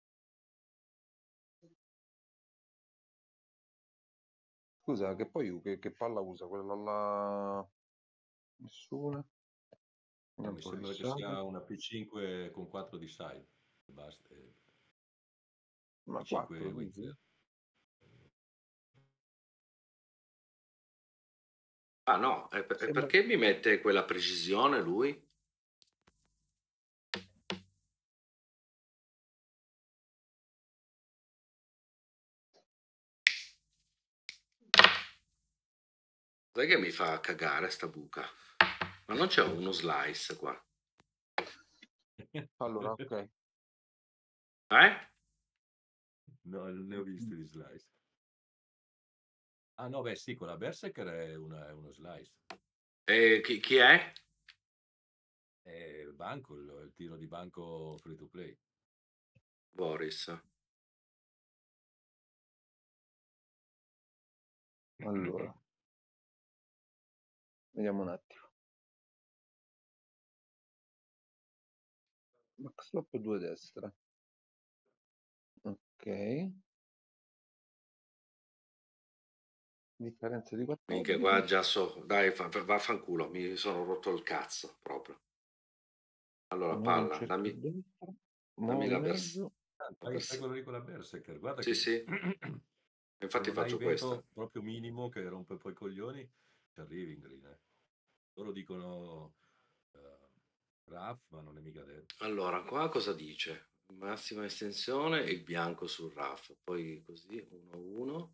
Scusa, che poi che, che palla usa? Quella là... Nessuna. No, Una mi sembra che borrissata. sia una P cinque con quattro di side. E basta. eh, Ma P cinque quattro, Win dici? zero. Ah no, e, per- e Sembra... perché mi mette quella precisione lui? Dai che mi fa cagare sta buca. Ma non c'è uno slice qua. Allora, ok. Eh? No, non ne ho visti di slice. Ah no, beh sì, quella Berserker è, una, è uno slice. E chi, chi è? È banco, il, il tiro di banco free to play. Boris. Allora, vediamo un attimo. Max stop due destra. Ok. Differenza di Minchia, quattordici. qua già so. Dai, fa, fa- vaffanculo, mi sono rotto il cazzo proprio. Allora, Muovo un palla, cerchio a dammi, destra. dammi Muovo in la vers... mezzo. Ah, la fai, fai vers- quello lì con la Berserker, guarda Sì, che sì, se infatti non hai faccio questa. vento proprio minimo che rompe poi i coglioni, ci arrivi in green. Eh. Loro dicono eh, rough, ma non è mica detto. Allora, qua cosa dice? Massima estensione e il bianco sul R A F. Poi così, uno a uno.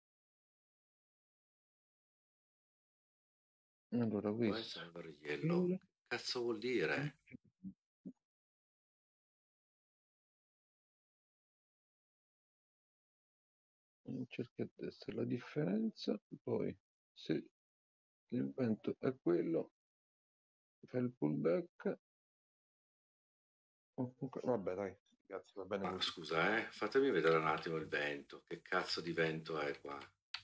Allora, Qua è questo. Silver Yellow. Quello. Che cazzo vuol dire? Un cerchio a destra. La differenza, poi, se il vento è quello, fai il pullback. O comunque- Vabbè, dai, cazzo, va bene Ma così. scusa, eh, fatemi vedere un attimo il vento. Che cazzo di vento è qua?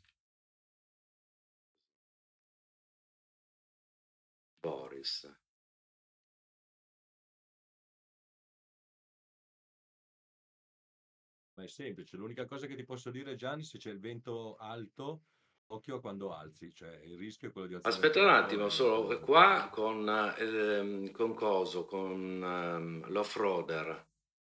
Boris. Ma è semplice, l'unica cosa che ti posso dire, Gianni, se c'è il vento alto, occhio a quando alzi, cioè il rischio è quello di alzare Aspetta un troppo attimo, e solo perdere. qua con, ehm, con coso, con ehm, l'off-roader.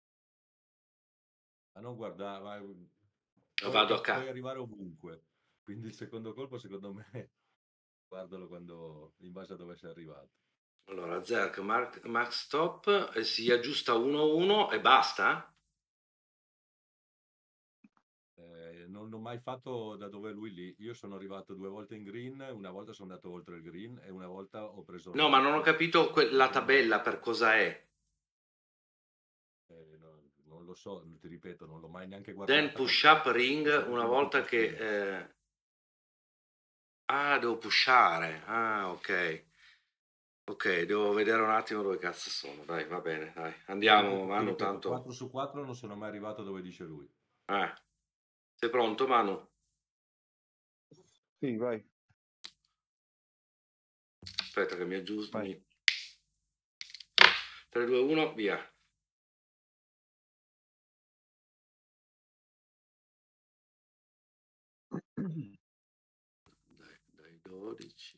Ma non guardare, puoi, Vado a puoi- ca. puoi arrivare ovunque, quindi il secondo colpo secondo me guardalo quando, in base a dove sei arrivato. Allora, Zerk, Mark, Max Stop, eh, si aggiusta uno a uno e basta? Eh, non l'ho mai fatto da dove è lui lì, io sono arrivato due volte in green, una volta sono andato oltre il green e una volta ho preso No, ma non ho rough. capito que- la Quindi, tabella per cosa è. eh, no- non lo so, ti ripeto, non l'ho mai neanche Then guardata push up perché ring ho sempre una avuto volta posto che... basso. eh, Ah, devo pushare. Ah, ok. Ok, devo vedere un attimo dove cazzo sono. Dai, va bene, dai. Ti Andiamo, ripeto, ti Manu, ripeto, tanto... quattro su quattro non sono mai arrivato dove dice lui. Eh, sei pronto, Manu? Sì, vai, Aspetta che mi aggiusto. vai. Mi... tre, due, uno, via. Dai, dai dodici.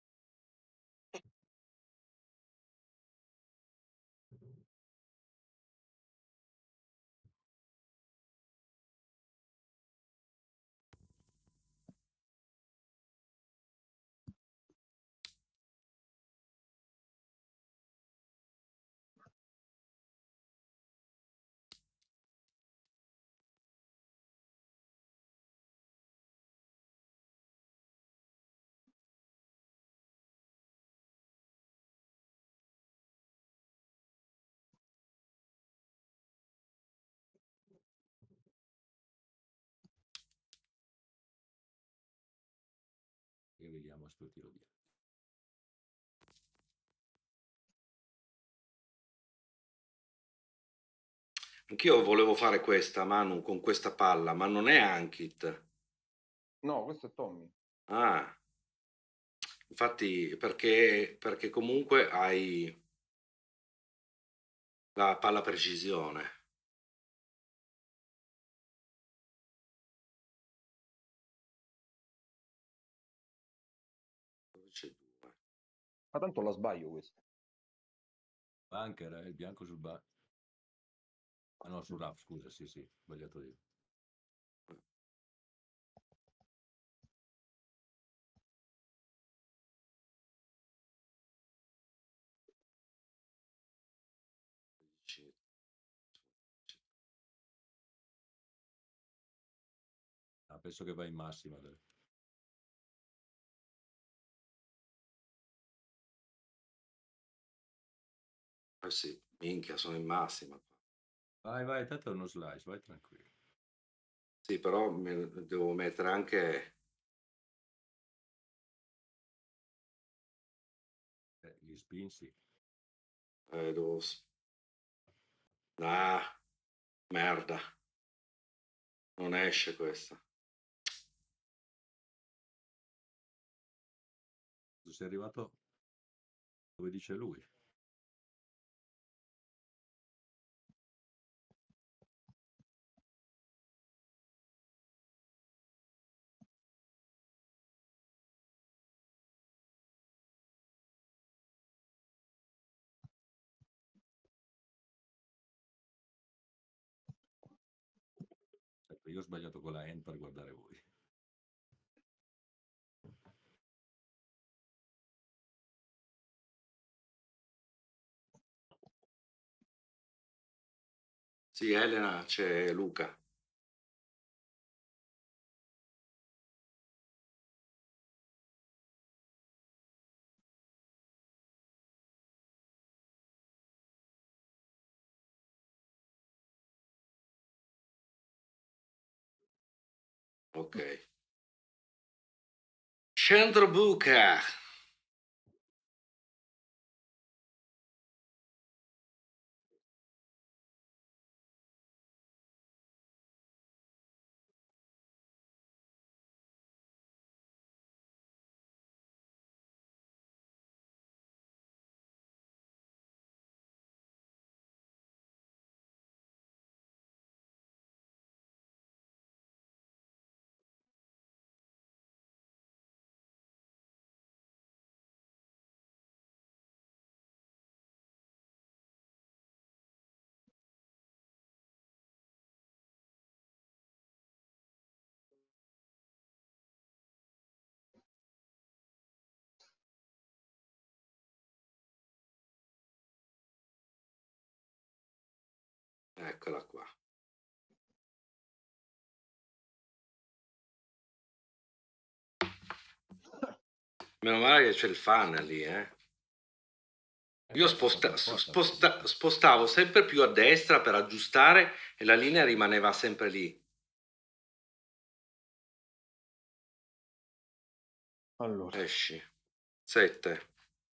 E vediamo sto tiro via. Anch'io volevo fare questa, Manu, con questa palla, ma non è Ankit. No, questo è Tommy. Ah, infatti, perché, perché comunque hai la palla precisione. Dove c'è due? Ma tanto la sbaglio questa. Bunker, eh, il bianco sul bunker. Ah no, sul rough, scusa, sì, sì, sbagliato io. Dici- Ah, penso che va in massima. dai. Eh sì, minchia, sono in massima qua. Vai, vai, tanto è uno slice, vai tranquillo. Sì, però me- devo mettere anche... Eh, gli spin sì. eh, devo... s- Ah, merda. Non esce questa. Tu sei arrivato dove dice lui. Ecco, io ho sbagliato con la end per guardare voi. Sì, Elena, c'è Luca. Ok. Centro Buca. Eccola qua. Meno male che c'è il fan lì, eh. Eh Io beh, sposta- porta a porta, sposta- spostavo sempre più a destra per aggiustare e la linea rimaneva sempre lì. Allora, Esci. sette.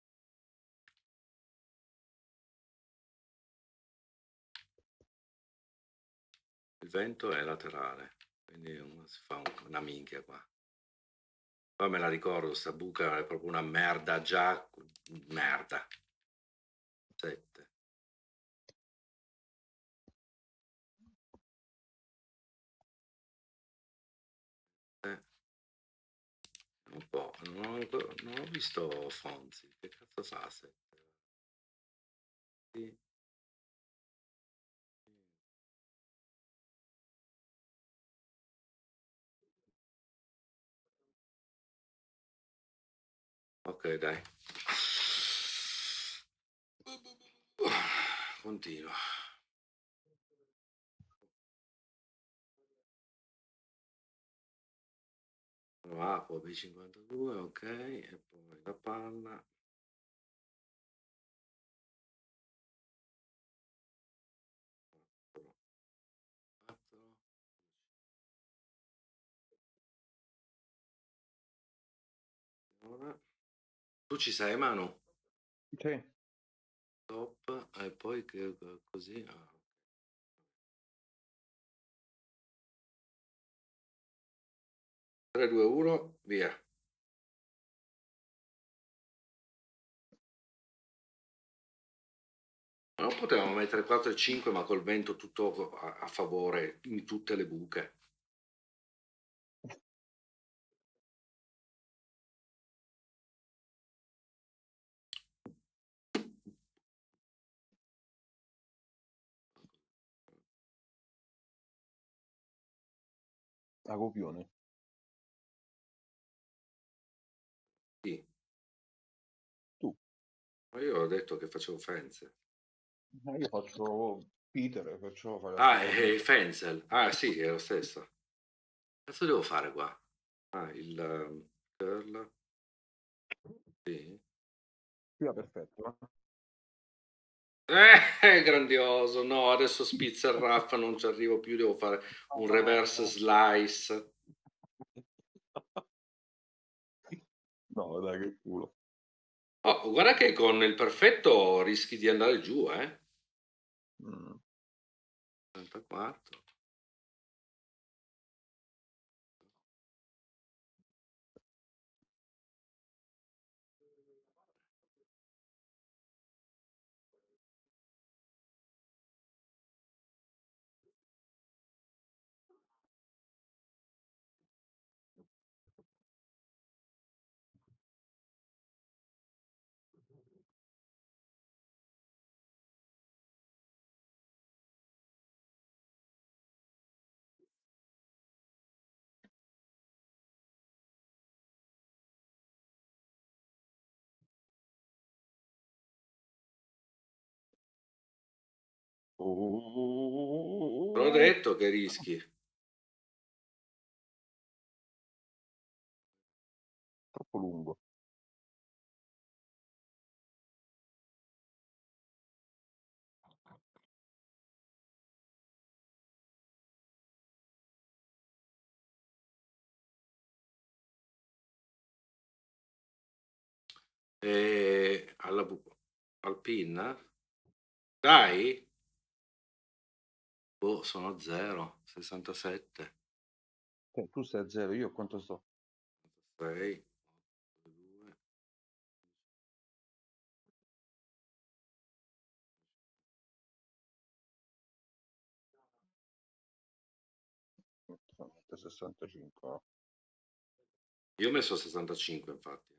Il vento è laterale, quindi uno si fa un- una minchia qua. Poi me la ricordo, sta buca è proprio una merda già. Merda. sette. Eh, un po'. Non ho, ancora- non ho visto Fonzi. Che cazzo fa? sette? Sì. Ok, dai. Continua. Apo B cinquantadue, ok, e poi la palla. quattro. Ora. Tu ci sei, Manu? sì. Top, e poi che così. Ah. tre, due, uno, via. Non potevamo mettere quattro e cinque, ma col vento tutto a, a favore in tutte le buche. A copione. Sì. Tu. Ma io ho detto che facevo Fenzel. Ma io faccio Peter, perciò fare la Ah, stessa è cosa. Fenzel. Ah, sì, è lo stesso. Cazzo devo fare qua? Ah, il um, curl. Sì. Qui è perfetto, eh? Eh, grandioso. No, adesso spizza il raff, non ci arrivo più, devo fare un reverse slice. No, dai, che culo. Oh, guarda che con il perfetto rischi di andare giù, eh. Mm. trentaquattro. Te l'ho Oh, detto che rischi. troppo lungo. E alla bu- al pin? Dai? Boh, sono zero, sessantasette. Eh, tu sei a zero, io quanto sto? sei, due. sessantacinque. No? Io ho messo sessantacinque, infatti.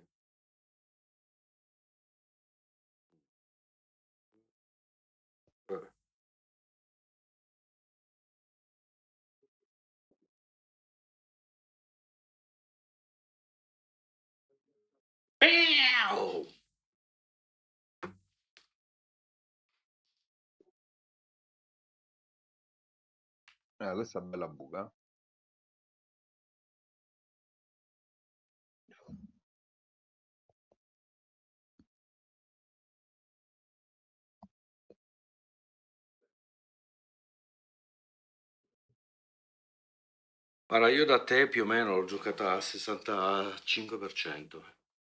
Vabbè. Pew! Eh, questa è bella buca. Guarda, io da te più o meno l'ho giocata al sessantacinque per cento.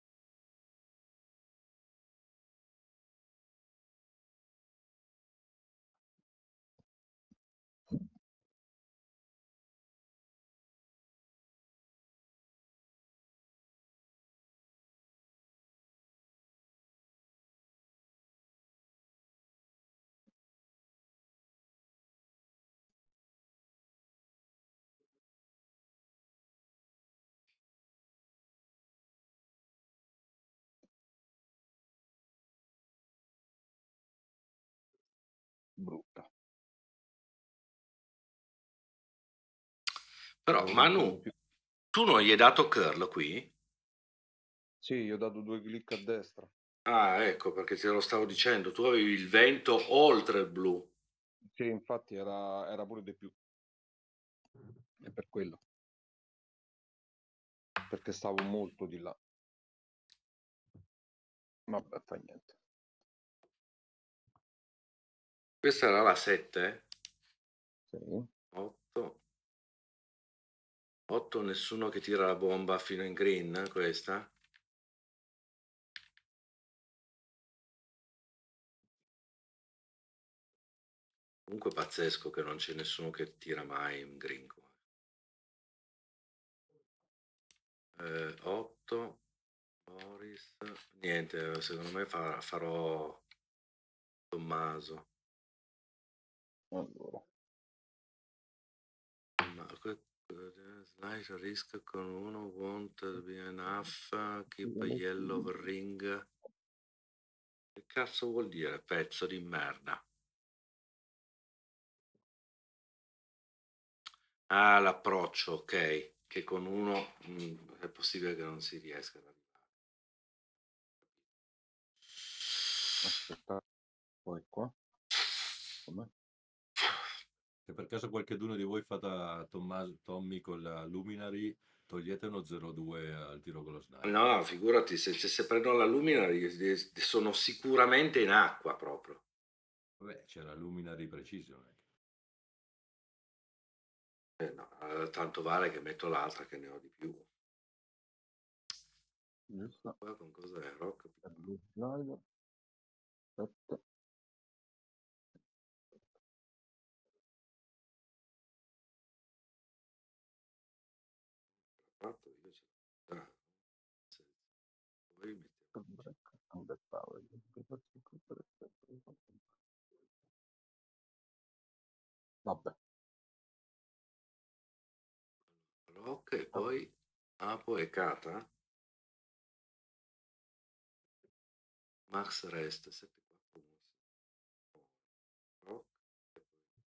Brutta. Però, Avevo qualcuno in Manu, più. tu non gli hai dato curl qui? Sì, io ho dato due clic a destra. Ah, ecco, perché te lo stavo dicendo, tu avevi il vento oltre il blu. Sì, infatti era, era pure di più. È per quello. Perché stavo molto di là. Vabbè, fa niente. Questa era la sette, Sì. otto. otto, nessuno che tira la bomba fino in green, questa. Comunque pazzesco che non c'è nessuno che tira mai in green qua. Eh, otto, Boris, niente, secondo me fa- farò Tommaso. Allora. Ma que- Slice risk con uno, won't be enough, keep a yellow ring. Che cazzo vuol dire pezzo di merda? Ah, l'approccio, ok, che con uno mh, è possibile che non si riesca ad arrivare. Aspetta. Poi qua. Com'è? Se per caso qualcheduno di voi fa Tommaso, Tommy con la Luminary, togliete uno zero due al tiro con lo sniper. No, figurati, se, se prendo la lumina sono sicuramente in acqua proprio. Vabbè, c'era Luminary Precision anche. Eh, no, eh, tanto vale che metto l'altra che ne ho di più. Giusto. Qua con cos'è? Rock? Blue slide. Aspetta. Fatto io ce l'ho. Ah, sì. Poi mettiamo Break, under power. Vabbè. rock e poi Apo e Kata. Max Rest sette quattro uno. Rock e poi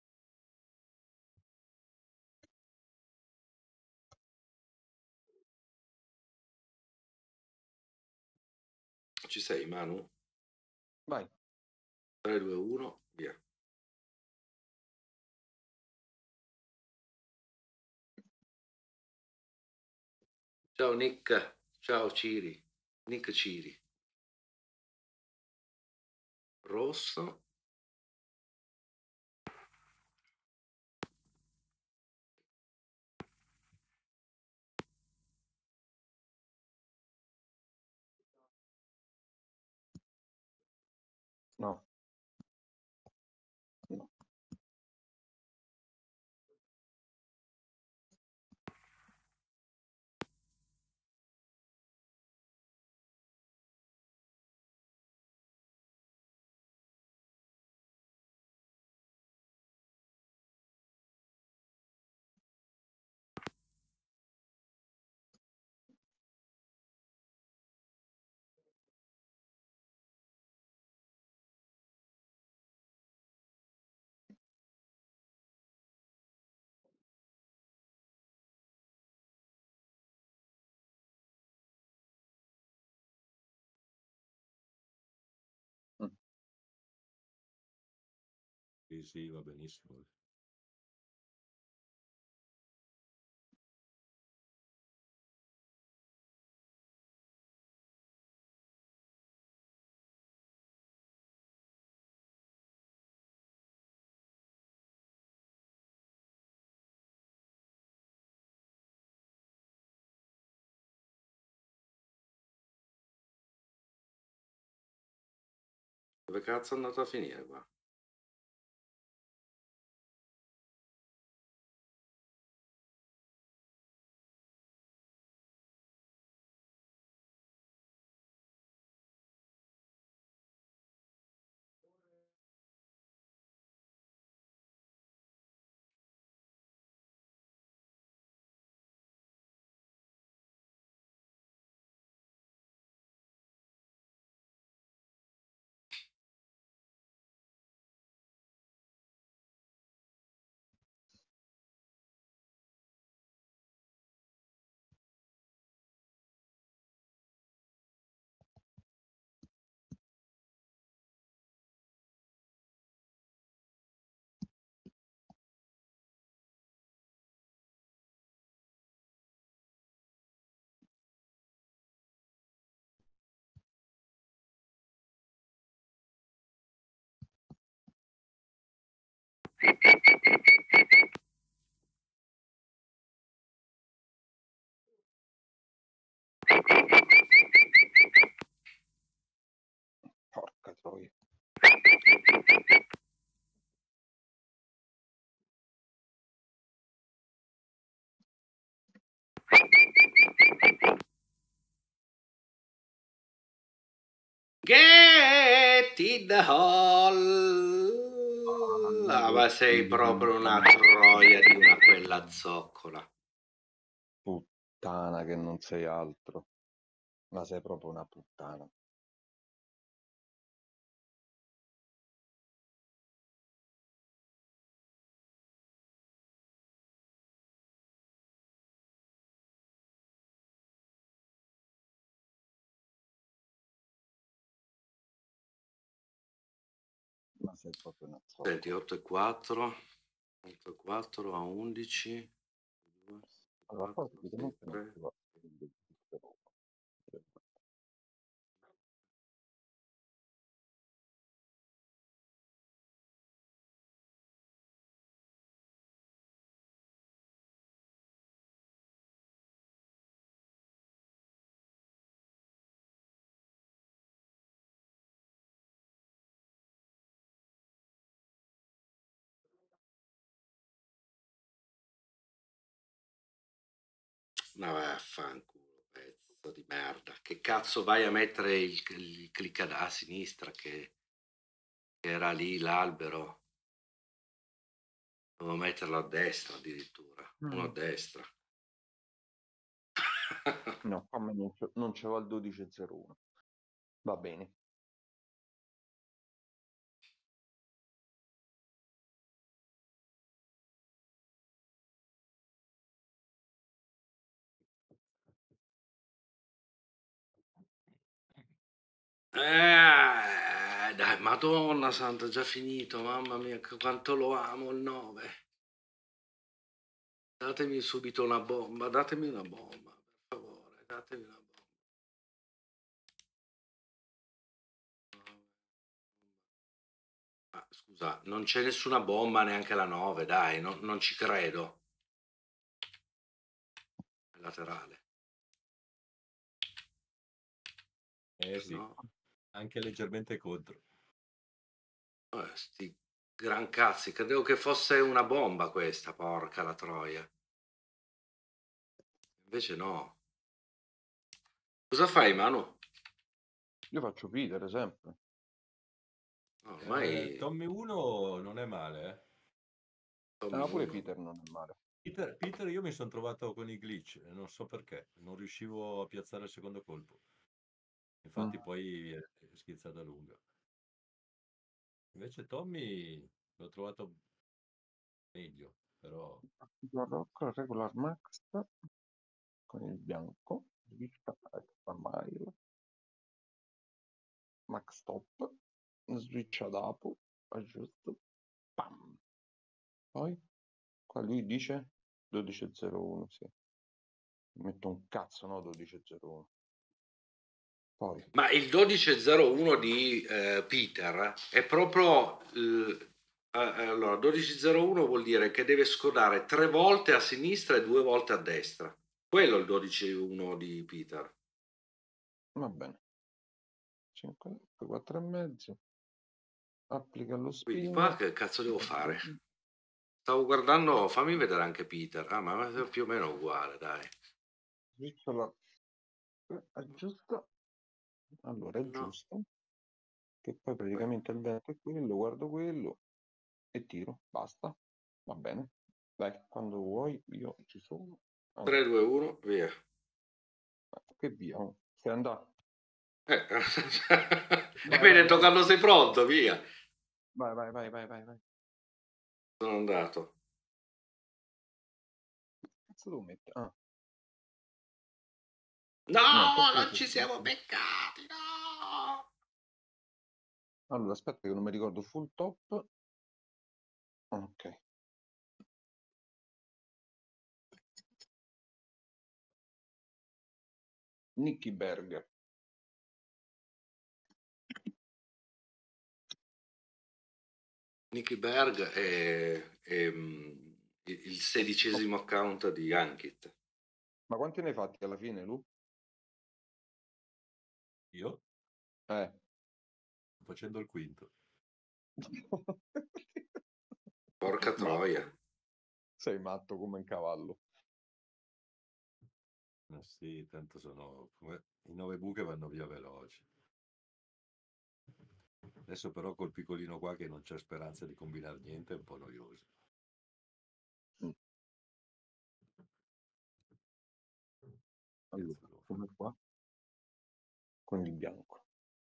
ci sei, Manu? Vai. tre due uno, via. Ciao Nick, ciao Ciri, Nick Ciri. Rosso. No. No. Mm. Sì, sì, va benissimo. Dove cazzo è andato a finire qua? Porca troia. Get in the hall. Ah, ma sei proprio una troia di una quella zoccola. Puttana che non sei altro. Ma sei proprio una puttana. Ma sei proprio una zoccola. Senti, otto e quattro. otto e quattro a undici. Allora, quattro, poi sei, non tre. si va. Ma vaffanculo, pezzo di merda. Che cazzo vai a mettere il, il clic a, a sinistra che, che era lì l'albero? Devo metterlo a destra addirittura. Uno a Mm. destra. No, a me non ce, non ce va il dodici e zero uno. Va bene. Eh, dai, Madonna santa, è già finito, mamma mia, che quanto lo amo il nove. Datemi subito una bomba, datemi una bomba, per favore, datemi una bomba. Ah, scusa, non c'è nessuna bomba neanche la nove, dai, non, non ci credo. È laterale. Eh sì, No? anche leggermente contro. Eh, sti gran cazzi, credevo che fosse una bomba questa, porca la troia. Invece no. Cosa fai, Manu? Io faccio Peter sempre. No, Eh, ormai Tommy uno non è male, eh. Tommy Ah, pure uno. Peter non è male. Peter, Peter io mi sono trovato con i glitch, e non so perché, non riuscivo a piazzare il secondo colpo. Mm. Infatti poi è è schizzata lunga. Invece Tommy l'ho trovato meglio, però Particle Rock, Regular Max con il bianco, Switch Mile, Max Top, Switch ad Apo, aggiusto, pam. Poi qua lui dice dodici e zero uno, sì. Metto un cazzo, no, dodici e zero uno. Poi Ma il dodici zero uno di eh, Peter è proprio... eh, allora, dodici zero uno vuol dire che deve scodare tre volte a sinistra e due volte a destra. Quello è il dodici uno di Peter. va bene. cinque, quattro e mezzo. Applica lo Quindi spin. qua che cazzo devo fare? Stavo guardando, fammi vedere anche Peter. Ah, ma è più o meno uguale, dai. Switch alla... aggiusta. Allora è No. giusto. Che poi praticamente il vento è quello, guardo quello e tiro. Basta. Va bene. Dai, quando vuoi, io ci sono. Allora, tre due uno, via. che via. Oh. Sei andato. Eh, e Vai, mi hai vai, detto vai. quando sei pronto, via. Vai, vai, vai, vai, vai, vai. Sono andato. Che cazzo devo mettere? Ah, No, niente, ho non preso ci siamo subito. beccati, no. Allora, aspetta che non mi ricordo full top. Ok. Nicky Berger. Nicky Berg è, è, mm, il sedicesimo account di Ankit. Ma quanti ne hai fatti alla fine, Lu? io Eh. sto facendo il quinto. Porca troia. Matto. Sei matto come un cavallo. Eh sì, tanto sono come i nove buche vanno via veloci. Adesso però col piccolino qua che non c'è speranza di combinare niente è un po' noioso. Mm. Allora, Cazzo devo fare? come qua? Con il bianco.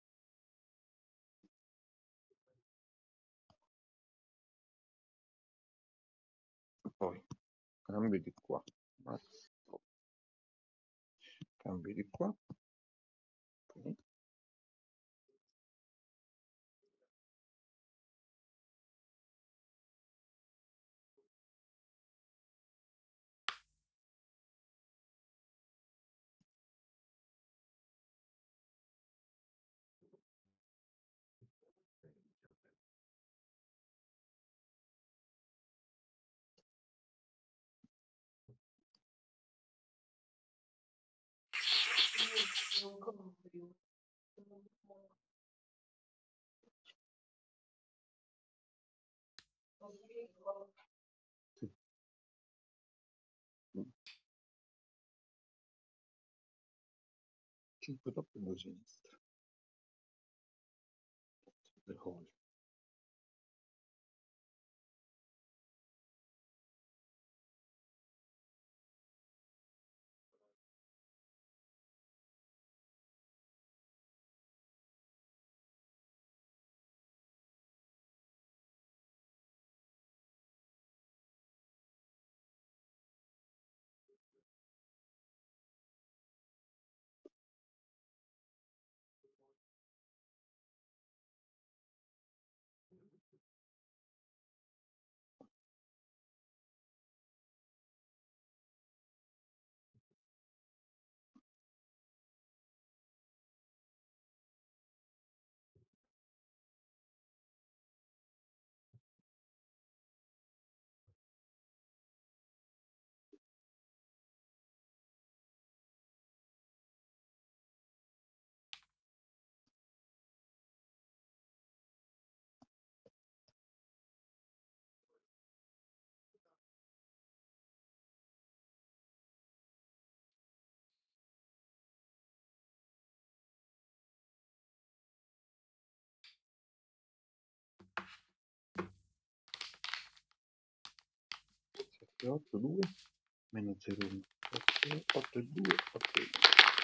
Poi cambio di qua. Max top. Cambio di qua. Ok. Sì. Mm. cinque top e due sinistra. Le cose. sette otto due meno zero uno otto due otto uno.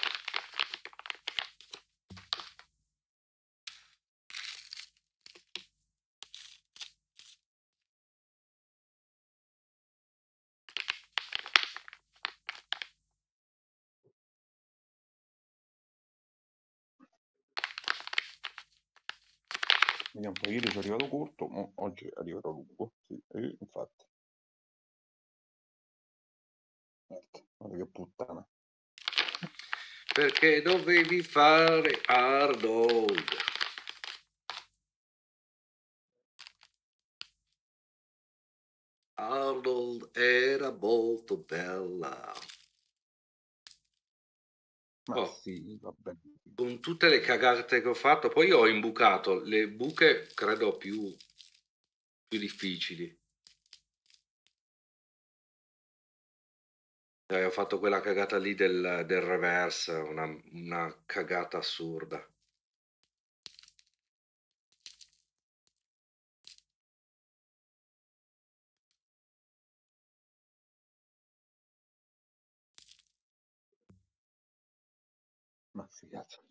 Vediamo un po', ieri sono arrivato corto, ma oggi arriverò lungo. Sì, eh, infatti. Ecco, guarda che puttana. Perché dovevi fare hard hold? Hard hold era molto bella. Ma Oh, sì, va bene. con tutte le cagate che ho fatto, poi ho imbucato le buche, credo, più, più difficili. Eh, ho fatto quella cagata lì del, del reverse, una, una cagata assurda. Ma sì, cazzo.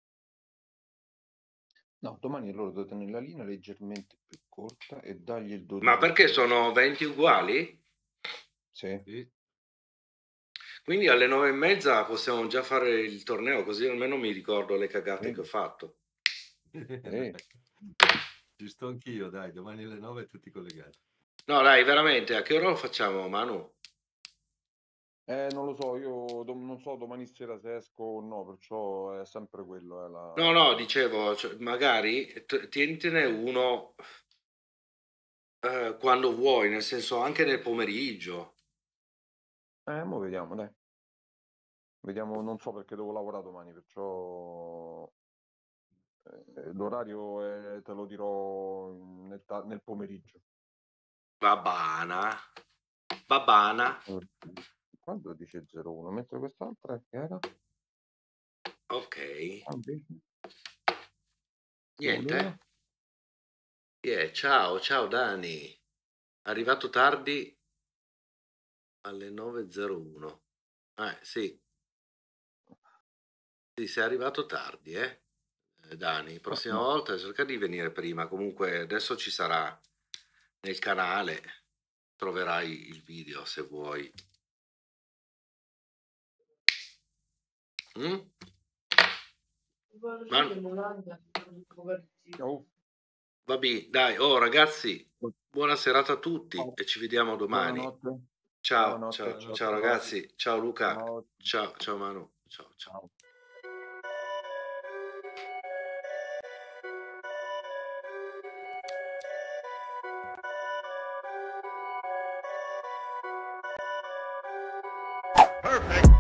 No, domani loro devo tenere la linea leggermente più corta e dargli il dodici. Ma perché sono venti uguali? Sì. Sì. Quindi alle nove e mezza possiamo già fare il torneo, così almeno mi ricordo le cagate Sì. che ho fatto. Sì. Ci sto anch'io, dai, domani alle nove tutti collegati. No, dai, veramente, a che ora lo facciamo, Manu? Eh, non lo so, io dom- non so domani sera se esco o no, perciò è sempre quello. È la... No, no, dicevo, cioè, magari t- tientene uno eh, quando vuoi, nel senso anche nel pomeriggio. Eh, mo vediamo, dai. Vediamo, non so perché devo lavorare domani, perciò eh, l'orario è- te lo dirò nel, ta- nel pomeriggio. Va bana, va bana. Qua dodici zero uno, mentre quest'altra che era? Ok, Ah, invece che niente. voleva? Yeah, ciao, ciao Dani. Arrivato tardi alle nove e zero uno. Eh, sì, sì, sei arrivato tardi, eh. Eh, Dani, Ah, prossima no. volta cerca di venire prima. Comunque adesso ci sarà nel canale, troverai il video se vuoi. Mm? Ma... Oh, Vabbè, dai, oh ragazzi, buona serata a tutti ciao. e ci vediamo domani. Buonanotte. Ciao, Buonanotte. ciao, Buonanotte. ciao ragazzi, ciao Luca, Ciao. ciao, ciao Manu, ciao, ciao. Ciao. Perfect.